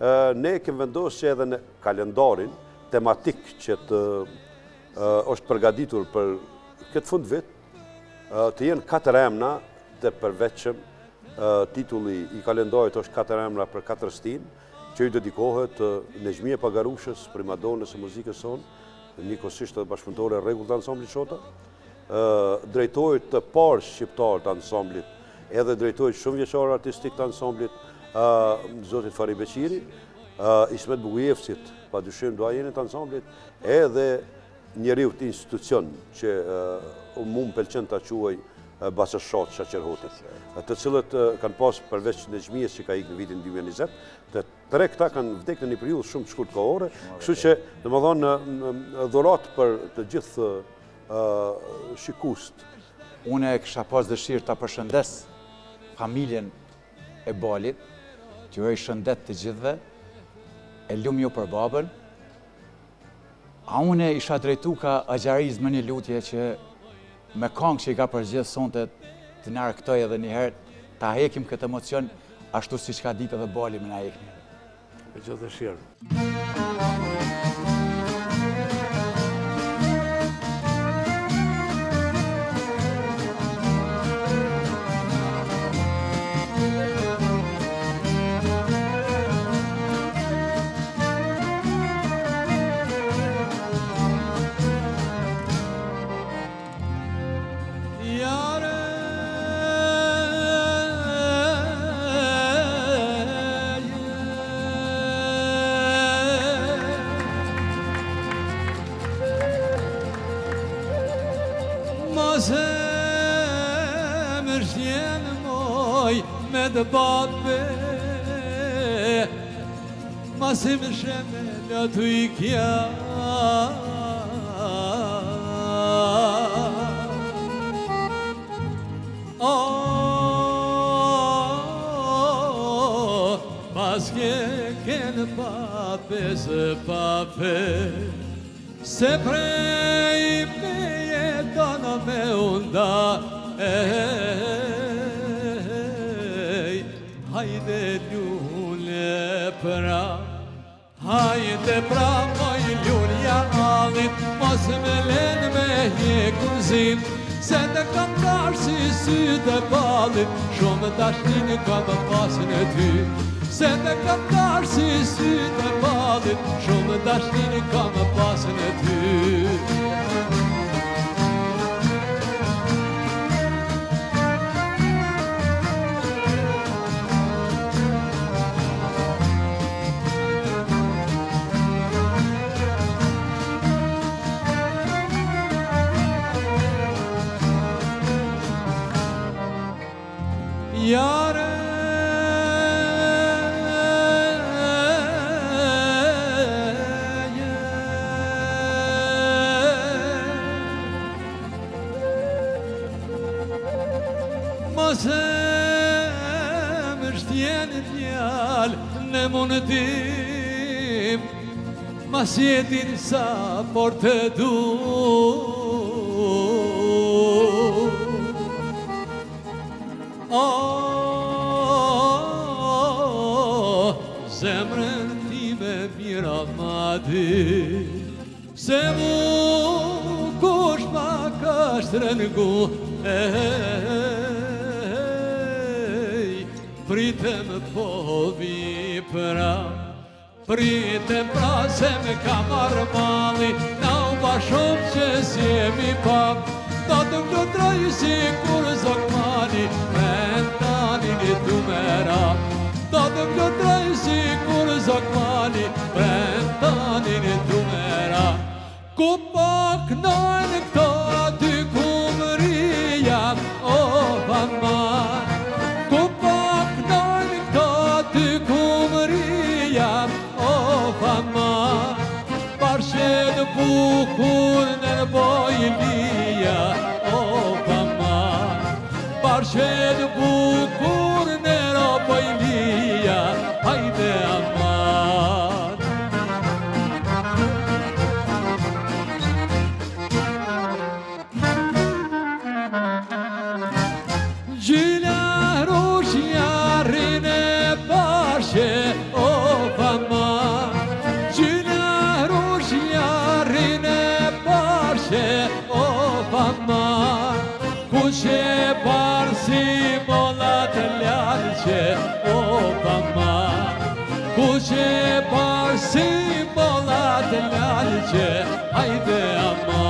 ne kemi vendosur që edhe në kalendarin tematik që është përgatitur për këtë fund vit, të jenë 4 emra të përveçëm. Titulli i kalendarit është 4 emra për 4 stin, që i dedikohet Nejmie Pagarushës, primadonës e muzikës sonë, njëkohësisht të bashkëpunëtore rregull të ansamblit Shota, drejtorit të parë shqiptar të ansamblit, edhe drejtorit shumë vjeçar artistik të ansamblit, zotit Fari Beqiri, Ismet Bugujevcit, pa dyshim doajenit të ansamblit, edhe njeriu të institucion që mu më pëlqen ta quaj Basëshat Shaqerhotit, të cilët kanë pas përveç Nejmies që ka ikë në vitin 2020, të 3 këta kanë vdekë në një periudhë shumë të shkurt kohore, kështu që domethënë dhurat për të gjithë shikust. Unë kisha pas dëshirë ta përshëndes familjen e balit, t'ju shëndet të gjithëve, e lum ju për babën, a unë isha drejtu ka agjarizmë një lutje që me këngë që i ka përgjithë sonte të na rëktoj edhe njëherë, ta hekim këtë emocion, ashtu si që ka ditë edhe bali me na hekim. Me gjithë dëshirë. Zemër shjenë moj me dë babe, masi më shemë lëtu i kja. Paske kënë pape së pape, se prej meje dana me unda, hajde lune pra, hajde pra moj lulja alit, mos me len me hekuzin, se të kam darë si sytë e balit, shumë dashnin kam pasën e ty. Se të kam darë si sytë e balit, shumë dashnin kam pasën e ty. Yare Mos e më shtjeni djal në mundim, mas jetin sa por të du. Zemrën time mira madi, se mu kush ma ka shtrëngu, pritem po vipra, pritem pra se me ka marrë mali, na u bashom që s'jemi pap, do të mdotroj si kur zokmani, mentani një tumera. Do të mdotroj si kur zokmani, mentani një tumera. Ku pak nëjnë këto aty ku më rijam, o faman. Ku pak nëjnë këto aty ku më rijam, o faman. Barshe në bukur në bojlija, o faman. Barshe në bukur në bojlija, hajde aman. Gjyla rushja rine barshe, o faman. simbolat ljalqe o pama Ku që par simbolat ljalqe hajde ama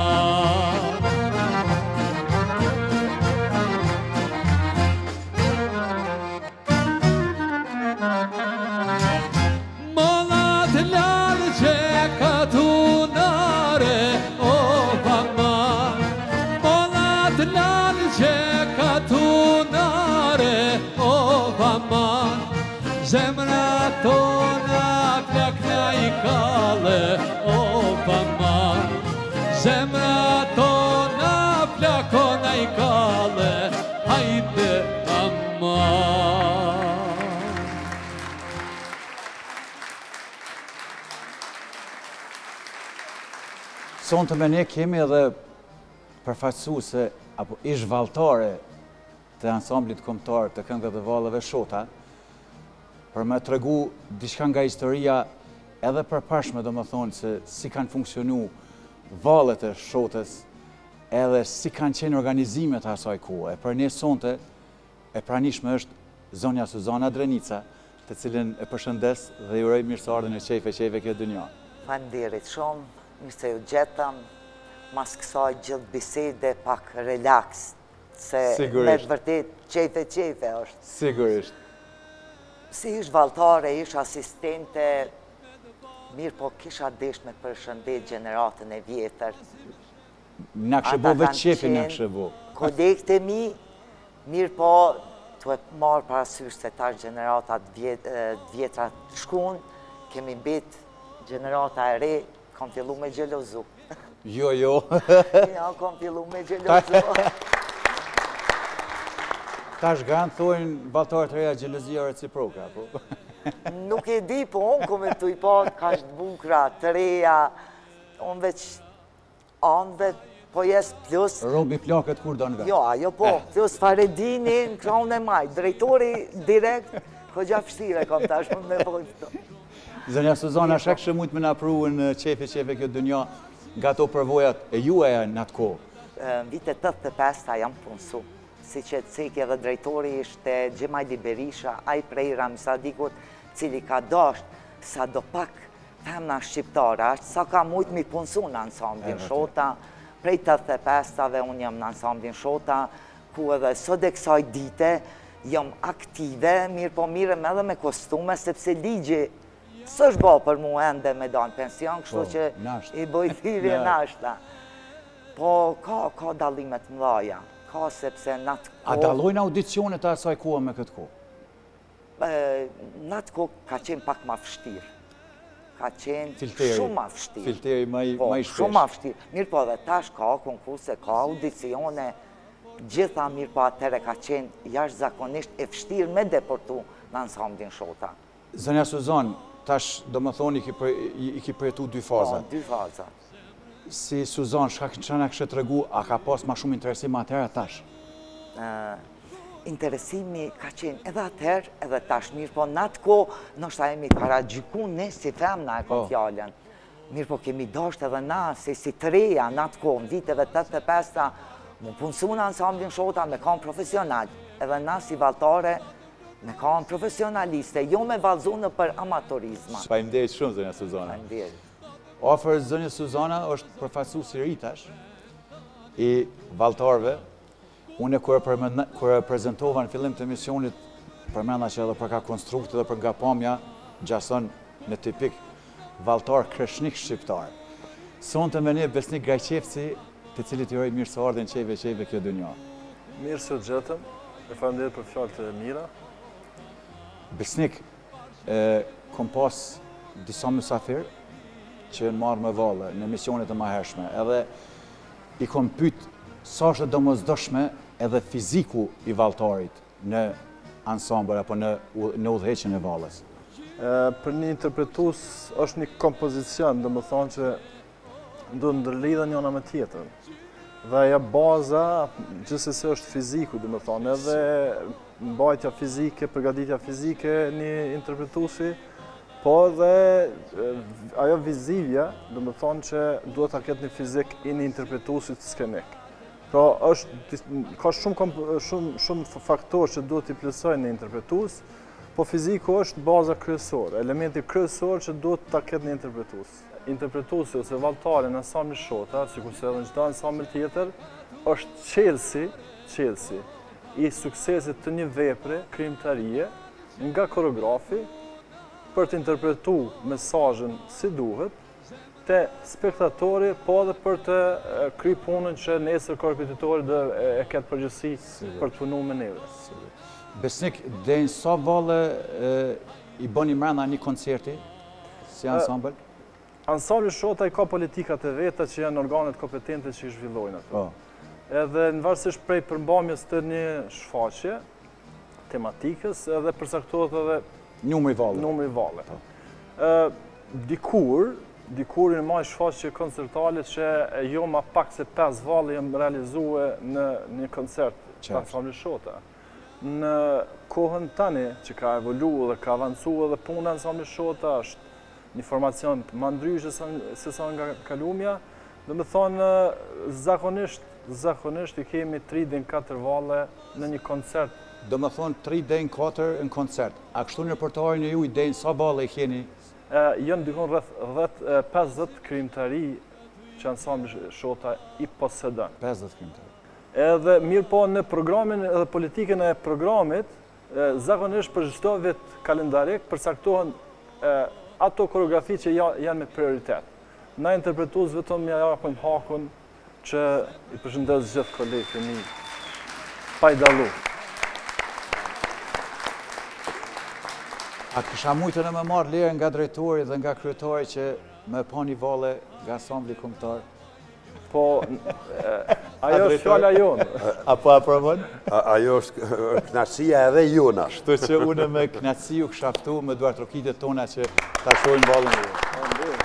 Molat ljalqe katunare o pama Molat ljalqe katunare o pama Zemra tona plakna I kale o pama Zemra tona plakona I kale hajde ama Sonte me ne kemi edhe përfaqësuese apo ish valltare të ansamblit kombëtar të këngëve dhe valleve Shota, për me tregu diçka nga historia edhe përpashme, domethënë se si kanë funksionu vallet e Shotës, edhe si kanë qenë organizimet asaj kohe. Për ne sonte e pranishme është zonja Suzana Drenica, të cilën e përshëndes dhe ju uroj mirëseardhjen e qejfe kjo dynja. Faleminderit shumë, mirë se ju gjetëm, mas kësaj gjithë bisede pak relax, se me vërtet qejfe është. Sigurisht. Si ish valltare, ish asistente, mirë po kisha desh me përshëndet gjeneratën e vjetër. Na kështë bo vetë qefi na kështë bo. Kolegët e mi, mirë po të e marë parasysh se tash gjeneratat vjetra shkun, kemi bit gjenerata e re, kam fillu me gjelozu. Jo. Ja, kam fillu me gjelozu. Tash kanë thojnë valltarët e reja gjelozia reciproka, po? Nuk e di, po unë komentuj po ka shtë bukra, të reja, unë veç anëve, po jes plus... Robi plakët kur do në vetë. Jo, ajo po, plus Faredini në kraun e maj, drejtori direkt, ko gja fështire kam tash më me pojtë. Zonja Suzana, shak që mujtë me napru në qefe kjo dënja nga to përvojat e juaja në atë kohë? Vite 85 jam punësu, si që të cekje dhe drejtori ishte Gjemajli Berisha, aj prej Ramsadikut, cili ka dasht sa do pak femna shqiptare, ashtë sa ka mujtë mi punësu në ansamblin Shota, prej 85-ave unë jam në ansamblin Shota, ku edhe sot e kësaj dite jam aktive, mirë po mirëm edhe me kostume, sepse ligji së është bo për mu ende me do në pension, kështu që i bëj thirje nashta. Po ka dalimet mlaja, ka sepse në atë kohë... A dalojnë audicionet të asaj kohë me këtë kohë? Në atë kohë ka qenë pak ma fështirë. Ka qenë shumë ma fështirë. Filteri ma i shpesh. Shumë ma fështirë. Mirë po dhe tash ka konkurse, ka audicione, gjitha mirë po atëre ka qenë jashtë zakonisht e fështirë me deportu në ansamblin Shota. Zonja Suzan, tash do më thoni i ki përjetu dy faza. Dy faza. Si Suzan, që në kështë të regu, a ka pas ma shumë interesim atëherë tash? Interesimi ka qenë edhe atëherë edhe tash, mirë po në atë ko, nështë a jemi para gjyku ne si femna e kom fjallën. Mirë po kemi dasht edhe na, si të reja në atë ko, në viteve 85-ta, më punësu në ansamblin Shota me kam profesional, edhe na si valltare me kam profesionaliste, jo me valzune për amatorizma. Faleminderit shumë, zonja Suzana. Faleminderit. Ofër zonja Suzana është përfaqësues i ri tash i valltarëve. Unë kur e prezentova në fillim të emisionit, përmenda që edhe për ka konstrukte dhe për nga pamja, gjason në tipik valltar kreshnik shqiptar. Sonte me ne Besnik Gajqefci, të cilit i uroj mirëseardhjen qejve kjo dynja. Mirë se u gjetëm, e faleminderit për fjalët e mira. Besnik, kom pas disa mysafir që në marrë me valle në emisionet e mahershme, edhe i kom pyet sa është domosdoshme edhe fiziku i valltarit në ansambër apo në udhëheqjen e valles. Për një interpretues është një kompozicion, do më thonë që do ndërlidhen njëna me tjetrën. Dhe ajo baza gjithsesi është fiziku, do më thonë, edhe mbajtja fizike, përgatitja fizike një interpretuesi, po dhe ajo vizivja, do më thonë që duhet ta ketë një fizik i një interpretuesit skenik. Pra, ka shumë faktorë që duhet t'i plotësojnë në interpretues, po fiziku është baza kryesore, elementi kryesor që duhet ta ketë në interpretues. Interpretuesi ose valltari në ansambl shota, sikurse edhe në çdo ansambl tjetër, është çelësi i suksesit të një vepre krijimtarie nga koreografi për të interpretuar mesazhin si duhet te spektatori, po edhe për të kry punën që nesër korrepetitori do e ketë përgjegjësi për të punuar me neve. Besnik, deri sa valle i bëni mbrenda një koncerti si ansambël? Ansambli Shota i ka politikat e veta që janë organet kompetente që i zhvillojnë ato. Edhe në varësisht prej përmbajtjes të një shfaqje tematikës, edhe përcaktohet edhe numri valle. Dikur në maj shfaqje koncertale që jo ma pak se 5 valle jam realizuar në një koncert të Ansamblit Shota. Në kohën tani që ka evoluar dhe ka avancuar dhe puna Ansamblit Shota është një formacion më ndryshe se sa nga kalumja, dhe me thonë zakonisht i kemi 3 deri në 4 valle në një koncert. Do me thonë 3 deri në 4 në koncert. A kështu në repertoarin e juaj deri në sa valle i keni? Janë dikon rreth 50 krijimtari që Ansambli Shota i posedon. 50 krijimtari. Edhe mirë po në programin edhe politikën e programit, zakonisht për çdo vit kalendarik përcaktohen ato koreografi që janë me prioritet. Na interpretues vetëm ja japim hakun që i përshëndes gjithë kolegët e mi pa i dallu. A kisha mujtë në me marrë lirë nga drejtori dhe nga kryetari që me pa një valle nga ansambli kombëtar? Po, ajo është fjala jonë. Apo aprovon? Ajo është kënaqësia edhe jona. Kështu që unë me kënaqësi u kisha ftuar me duart rokitet tona që ta shohim vallën e juaj.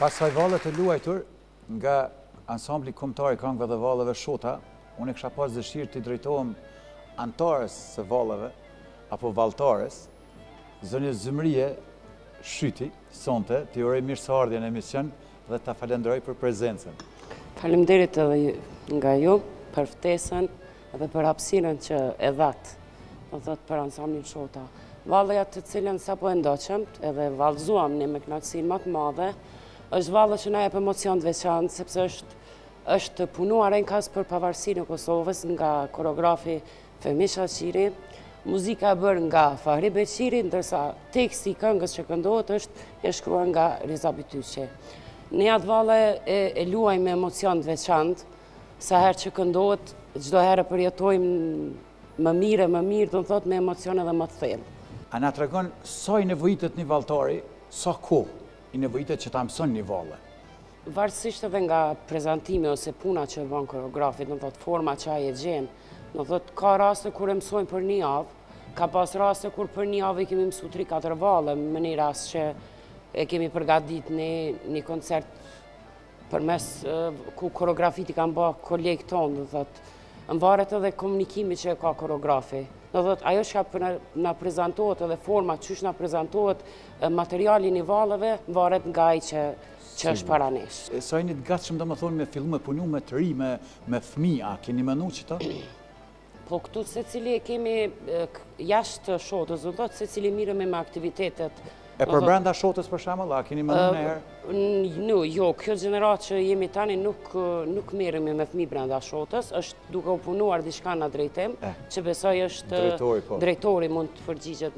Pasaj vallet të luajtur nga ansambli kombëtar i këngëve dhe valleve Shota, unë kisha pas dëshirë të drejtohem antarës së valleve apo valltares, zonjës Zymrie Shyti, sonte, t'i uroj mirëseardhje në emision dhe ta falenderoj për prezencën. Faleminderit edhe nga ju për ftesën dhe për hapësirën që e dhat, do thotë për ansamblin Shota. Vallja të cilën sapo e ndoqëm edhe vallëzuam ne me kënaqësinë më të madhe, është vallë që na jep emocion të veçantë sepse është punuar enkas për pavarësinë e Kosovës nga koreografi Fehmi Shaqiri, muzika e bërë nga Fahri Beqiri, ndërsa teksti i këngës që këndohet është e shkruar nga Riza Bytyqi. Ne atë vallë e luaj me emocion të veçantë, sa herë që këndohet, çdo herë përjetojmë më mirë, do të thotë me emocion edhe më të thellë. A na tregon sa i nevojitet një valltari, sa kohë i nevojitet që ta mëson një vallë? Varësisht edhe nga prezantimi ose puna që bën koreografit, do të thotë forma që ai e gjen, do të thotë ka raste kur e mësojmë për një javë, ka pas raste kur për një javë kemi mësuar 3-4 vallë, në një rast që e kemi përgatitur një koncert përmes ku koreografit i kanë bërë kolegë tonë, do të thotë, varet edhe komunikimi që ka koreografi. Do të thotë, ajo që na prezantohet edhe forma çysh na prezantohet materiali i vallëve varet nga ai që është para nesh. Sa jeni të gatshëm domethënë me filluar me punu me të ri, me fëmijë, a keni menuar çto? Po këtu secili e kemi jashtë Shotës, do të thotë secili mirëmi me aktivitetet. E për brenda Shotës për shembull, a keni menuar ndonjëherë? Jo, kjo gjenerat që jemi tani nuk merremi me fëmijë brenda Shotës, është duke u punuar diçka në drejtim, që besoj është drejtori mund të përgjigjet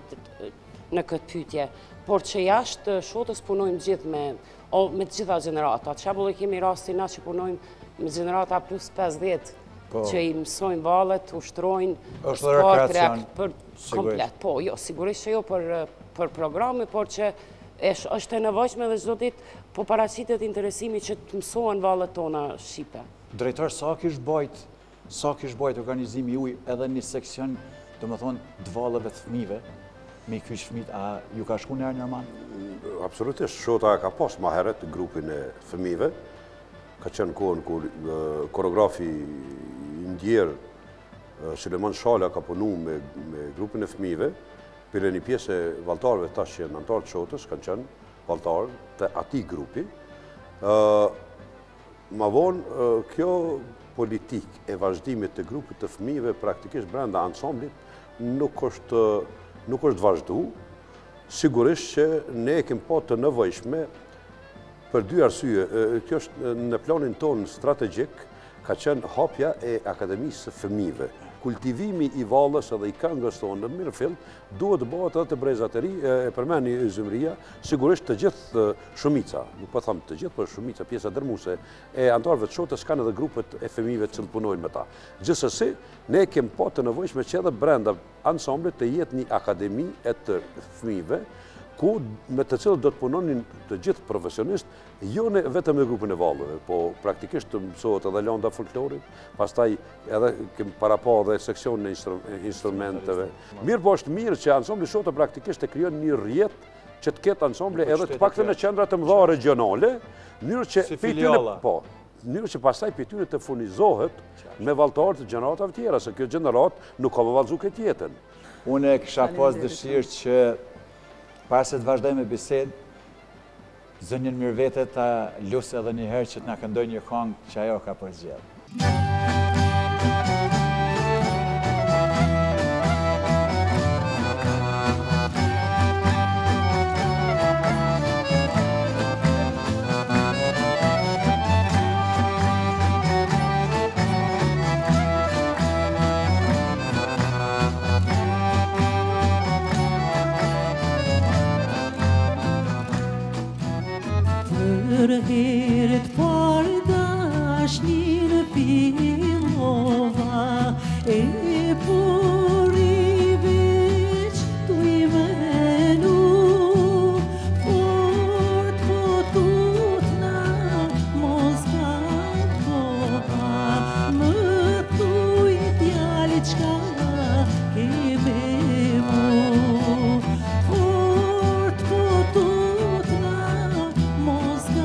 në këtë pyetje. Por që jashtë Shotës punojmë gjithë me të gjitha gjeneratat. Shembull kemi rastin na që punojmë me gjenerata plus 50, që i mësojnë vallet, ushtrojnë sport, për komplet. Po, jo, sigurisht që jo për programe, por që është e nevojshme dhe çdo ditë po paraqitet interesimi që të mësohen vallet tona shqipe. Drejtor, sa kish bajt organizimi juaj edhe një seksion, domethënë të valleve të fëmijëve, me i kyç fëmijët, a ju ka shku herë normal? Absolutisht, Shota ka pas ma herët grupin e fëmijëve, ka qenë kohën kur koreografi i ndjerë Suleman Shala ka punu me grupin e fëmijëve, për një pjesë e valltarëve tash që janë antarë të Shotës, kanë qenë valltarë të atij grupi. Ma vonë, kjo politik e vazhdimit të grupit të fëmijëve praktikisht brenda ansamblit nuk është vazhdu. Sigurisht që ne kemi pa të nevojshme për dy arsye. Kjo është në planin tonë strategjik, ka qenë hapja e Akademisë së Fëmijëve. Kultivimi i vallës edhe i këngës tonë në mirë fill duhet të bëhet edhe të brezat e ri, e përmeni Zymria, sigurisht të gjithë shumica, nuk po them të gjithë, por shumica, pjesa dërmuese e antarëve të Shotës kanë edhe grupet e fëmijëve që punojnë me ta. Gjithsesi, ne kemi pa të nevojshme që edhe brenda ansamblit të jetë një akademi e të fëmijëve, ku me të cilët do të punonin të gjithë profesionist, jo vetëm me grupin e vallëve, po praktikisht të mësohet edhe landa folklorit, pastaj edhe kemi para pa edhe seksionin e instrumenteve. Mirë po është mirë që ansambli Shota praktikisht të krijon një rrjet që të ketë ansambli edhe të paktën në qendra të mëdha regionale, mënyrë që pastaj për tyre të furnizohet me valltarë të gjeneratave tjera, se kjo gjenerat nuk ka më vallëzu këtë jetën. Unë kisha pas dëshirë që para se të vazhdoj me bisedë, zënjën Mirvete ta lusë edhe një herë që të na këndoj një këngë që ajo ka përzgjedhur. Për herët parë dashnin fillova, e por i veç tu i menu, fort po tutna mos ka koha, më thuj djali çka ke me mu, fort po tutna mos ka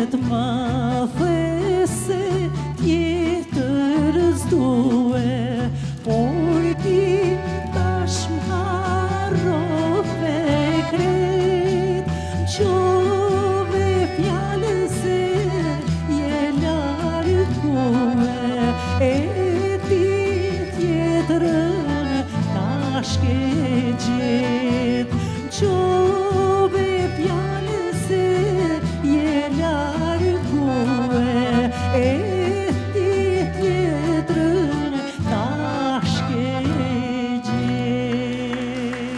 të më the se tjetër s'due, por ti tash m'harrove kret, qove fjallën se je larg tue, e ti tjetërën tash ke gjet, qove fjallën se je larg tue, e ti tjetërën tash ke gjet.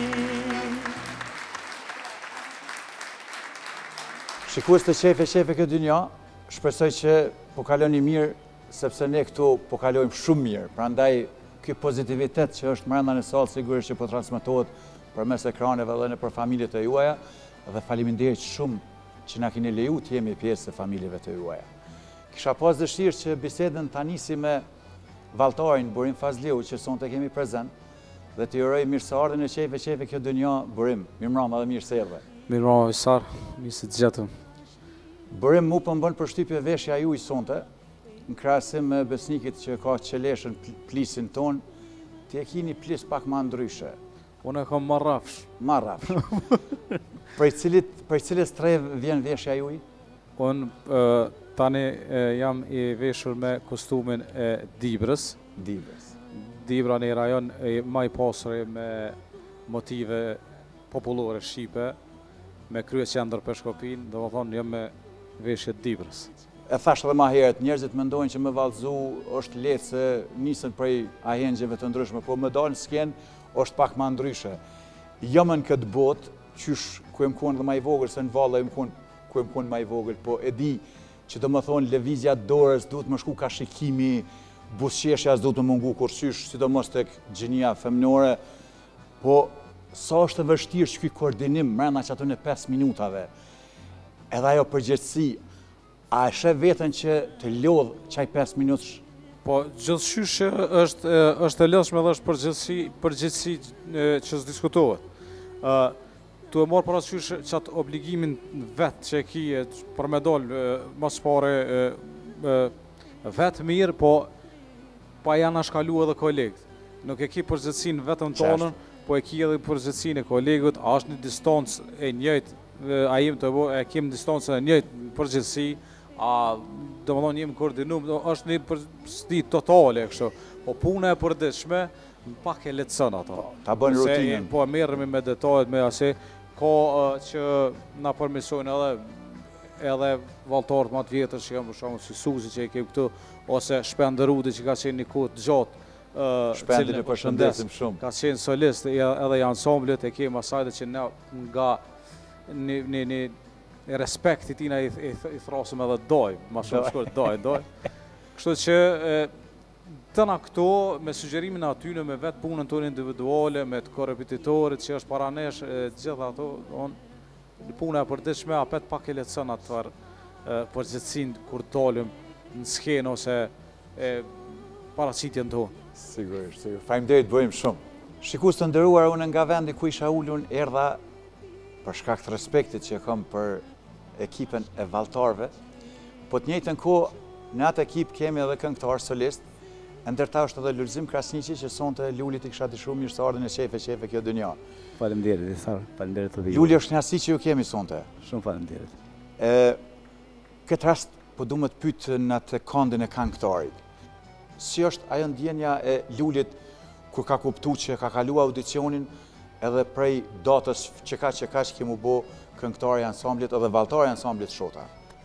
Shikues të shefe këtë dynja, shpresoj që po kaloni mirë, sepse ne këtu po kalojmë shumë mirë. Prandaj ky pozitivitet që është brenda në sallë sigurisht që po transmetohet përmes ekraneve dhe nëpër familjet e juaja, dhe faleminderit shumë që na keni leju të jemi pjesë e familjeve të juaja. Kisha pas dëshirë që bisedën ta nisi me valltarin Burim Fazliu që sonte kemi prezent dhe të uroj mirëseardhjen e shefe kjo dynja Burim. Mirëmbrëma dhe mirë se erdhe. Mirëmbrëma Visar, mirë se të gjetëm. Burim, mu po më bën përshtypje veshja juaj sonte, në krahasim me besnikit që ka qeleshën plisin ton, ti e kini plis pak ma ndryshe. Unë e kam ma rafsh. Ma rafsh. Për cilit tre vjen veshja juaj? Unë tani jam i veshur me kostumin e Dibrës. Dibra një rajon ma i pasur me motive popullore shqipe, me krye qendër për Shkopin, dhe më thonë jam me veshje Dibrës. E thash edhe ma herët, njerëzit mendojnë që me vallëzu është lehtë se nisën prej ahengjeve të ndryshme, po me dalë në skenë është pak ma ndryshe. Jam në këtë botë, qysh ku e më konë dhe ma i vogël, se në valla ku e më konë ma i vogël, po e di që do më thonë lëvizja dorës, duhet më shku ka shikimi, busqeshja s'duhet më mungu kursysh, sidomos tek gjenia femnore, po sa është të vështirë që ky koordinim mrena që aty në 5 minutave, edhe ajo përgjegjësi. A e shef vetën që të lodh qaj 5 minutësh? Po, gjithçysh është e lëshme dhe është përgjithësi që s'diskutohet. Tu e marë parasysh qatë obligimin vetë që e kije për me dollë mas pare vetë mirë, po pa janë ashkalu edhe kolegët. Nuk e ki përgjithësin vetën tonën, po e ki edhe përgjithësin e kolegët, a është një distancë e njëjtë, a jem të e kem distancë e njëjtë përgjithësi, a do më thonë jemi koordinum, është një përsti totale, kështu, po puna e përditshme, pak e letësën ato. Ta bën rutinën. Po e merremi me detajet, me ase, ka që na përmisojnë edhe valltarët më të vjetër që janë për shkakun si Suzi që e kem këtu, ose Shpenderudi që ka qenë një kohë të gjatë. Shpendin e përshëndesim shumë. Ka qenë solist edhe i ansamblit, e kem asajtë që nga një respekti tina i thrasëm edhe doj, ma shumë shkurt doj. Kështu që tëna këto, me sugjerimin atyne, me vetë punën tonë individuale, me të korepetitorit që është para nesh, gjitha ato, puna e përditshme, apet pak e letësën atëfar përgjithësin kur dalim në skenë ose paraqitjen tonë. Sigurisht. Faleminderit Burim shumë. Shikues të nderuar, unë nga vendi ku isha ulun erdha për shkak të respektit që kam për ekipën e valltarëve, po të njëjtën kohë në atë ekip kemi edhe këngëtar solist, ndërta është edhe Lulzim Krasniqi që sonte Lulit i kisha dëshuar mirëseardhjen e shefe kjo dynja. Faleminderit Visar, faleminderit të vijë. Luli është kënaqësi që ju kemi sonte. Shumë faleminderit. Këtë rast po du më të pyet në atë këndin e këngëtarit. Si është ajo ndjenja e Lulit kur ka kuptuar që ka kaluar audicionin edhe prej datës që ka që kemu bo këngëtari ansamblit edhe valltari ansamblit Shota?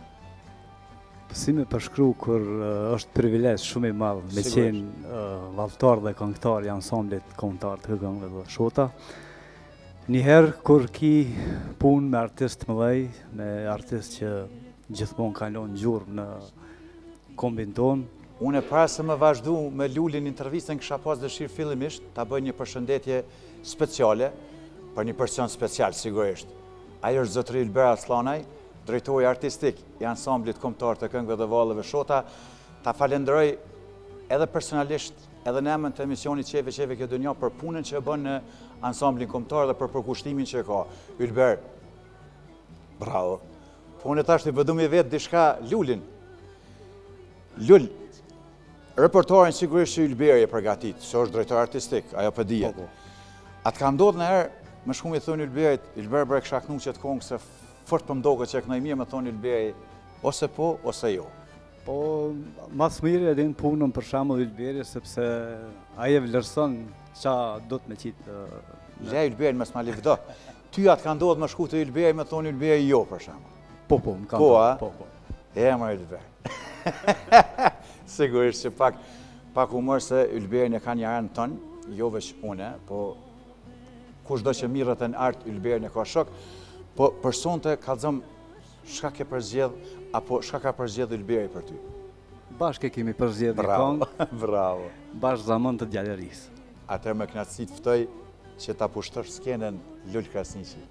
Si me përshkru kur është privilegj shumë i madh me qenë valltar dhe këngëtar i ansamblit kombëtar të këngëve dhe Shota. Njëherë kur ki punë me artist mëdhej, me artist që gjithmonë kalon gjurmë në kombin tonë. Unë para se më vazhdu me Lulin intervistën kisha pas dëshirë fillimisht ta bëj një përshëndetje speciale për një person special sigurisht. Ai është zotëri Ilber Aslanaj, drejtori artistik i ansamblit kombëtar të këngëve dhe vallëve Shota. Ta falenderoj edhe personalisht edhe në emër të emisionit Qeve kjo dynja për punën që e bën në ansamblin kombëtar dhe për përkushtimin që e ka. Ilber, bravo. po unë tash të vëdum i vetë dishka Lullin. Lull, repertorin sigurisht që Ylberi e përgatit, që është drejtor artistik, ajo për dijet. Atë ka ndodhë në herë, më shku mi thonë Ylberit, Ylberi bre kësha knu që të kongë, se fort për mdoke që e kënaj mirë me thonë Ylberi, ose po, ose jo. Po, mas mirë edhe në punën për shamë dhe Ylberi, sepse aje vlerëson qa do të me qitë. Le Ylberi mësë ma livdo. Ty atë ka ndodhë më shku të Ylberi, me thonë Ylberi jo për shamë. Po, më ka ndodhë. Po. E më Ylberi. Sigurisht që pak humor se Ylberin e ka një anë tonë, jo veç une, po kush do që mirët e në artë Ylberin e ka shok, po personte ka zëmë shka ke përzgjedh, apo shka ka përzgjedh Ylberi për ty? Bashke kemi përzgjedh një kongë, bravo. Bashkë Zaman të Gjallerisë. Atër me knatësit ftoj që ta pushtër skenën Lull Krasniqi.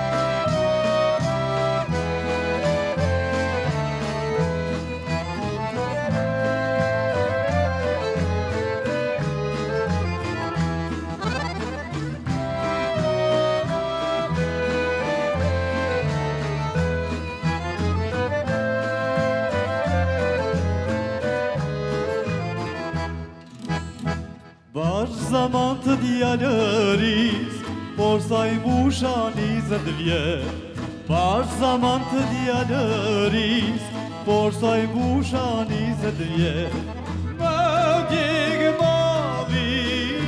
Zaman të djallëris, por sa i mbusha 20 vjet. Bash zaman të djallëris, por sa i mbusha 20 vjet. Më djegë mali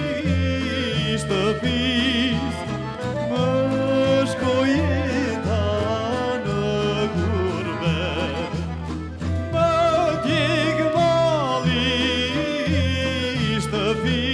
shtëpis, më shkoj jeta në gurbet. Më djegë mali shtëpis,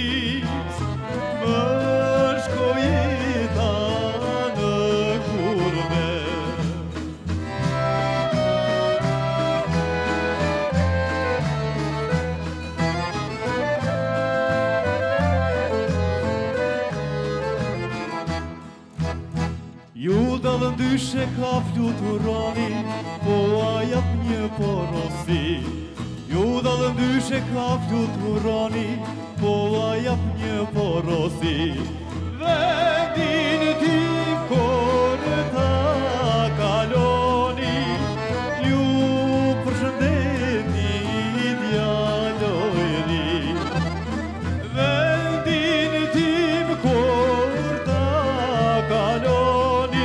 dalën dyshe ka fluturoni, po a jap një porosi. Ju dalën dyshe ka fluturoni, po a jap një porosi. Vendin tim kore ta kaloni, ju përshëndeti djallojri. Vendin tim kore ta kaloni,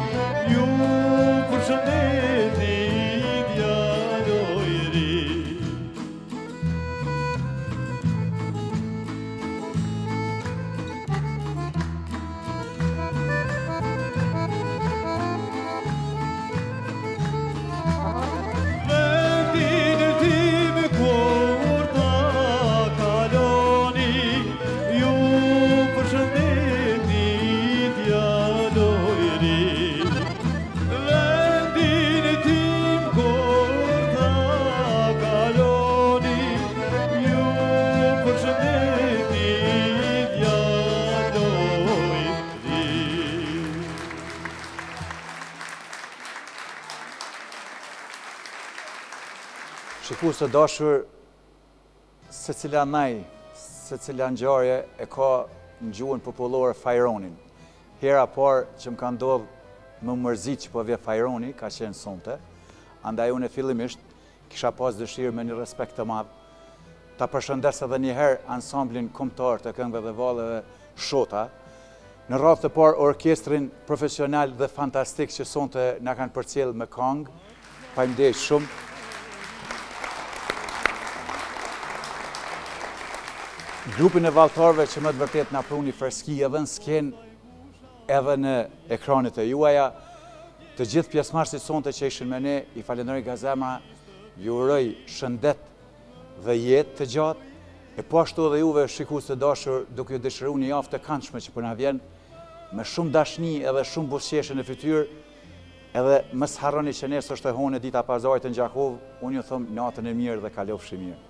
Shikus të dashur, se cila naj, se cila ngjarje e ka në gjuhën popullore fajronin. Hera par që më ka ndodhë më mërzit që po vje fajroni, ka qenë sonte, andaj unë e fillimisht kisha pas dëshirë me një respekt të madhë, ta përshëndes edhe njëherë ansamblin kombëtar të këngëve dhe vallëve Shota, në radhë të parë orkestrin profesional dhe fantastik që sonte na kanë përcjell me këngë, faleminderit shumë. Grupin e vallëtarëve që më të vërtet na pruni freski edhe në skenë edhe në ekranit e juaja, të gjithë pjesëmarrësit sonte që ishin me ne, i falenderoj nga zemra, ju uroj shëndet dhe jetë të gjatë, e po ashtu edhe juve shikues të dashur, duke ju dëshiruar një javë të këndshme që po na vjen, me shumë dashni edhe shumë buzëqeshje në fytyrë, edhe mos harroni që nesër është e hone dita pazarit në Gjakov, unë ju them natën e mirë dhe kalofshi mirë.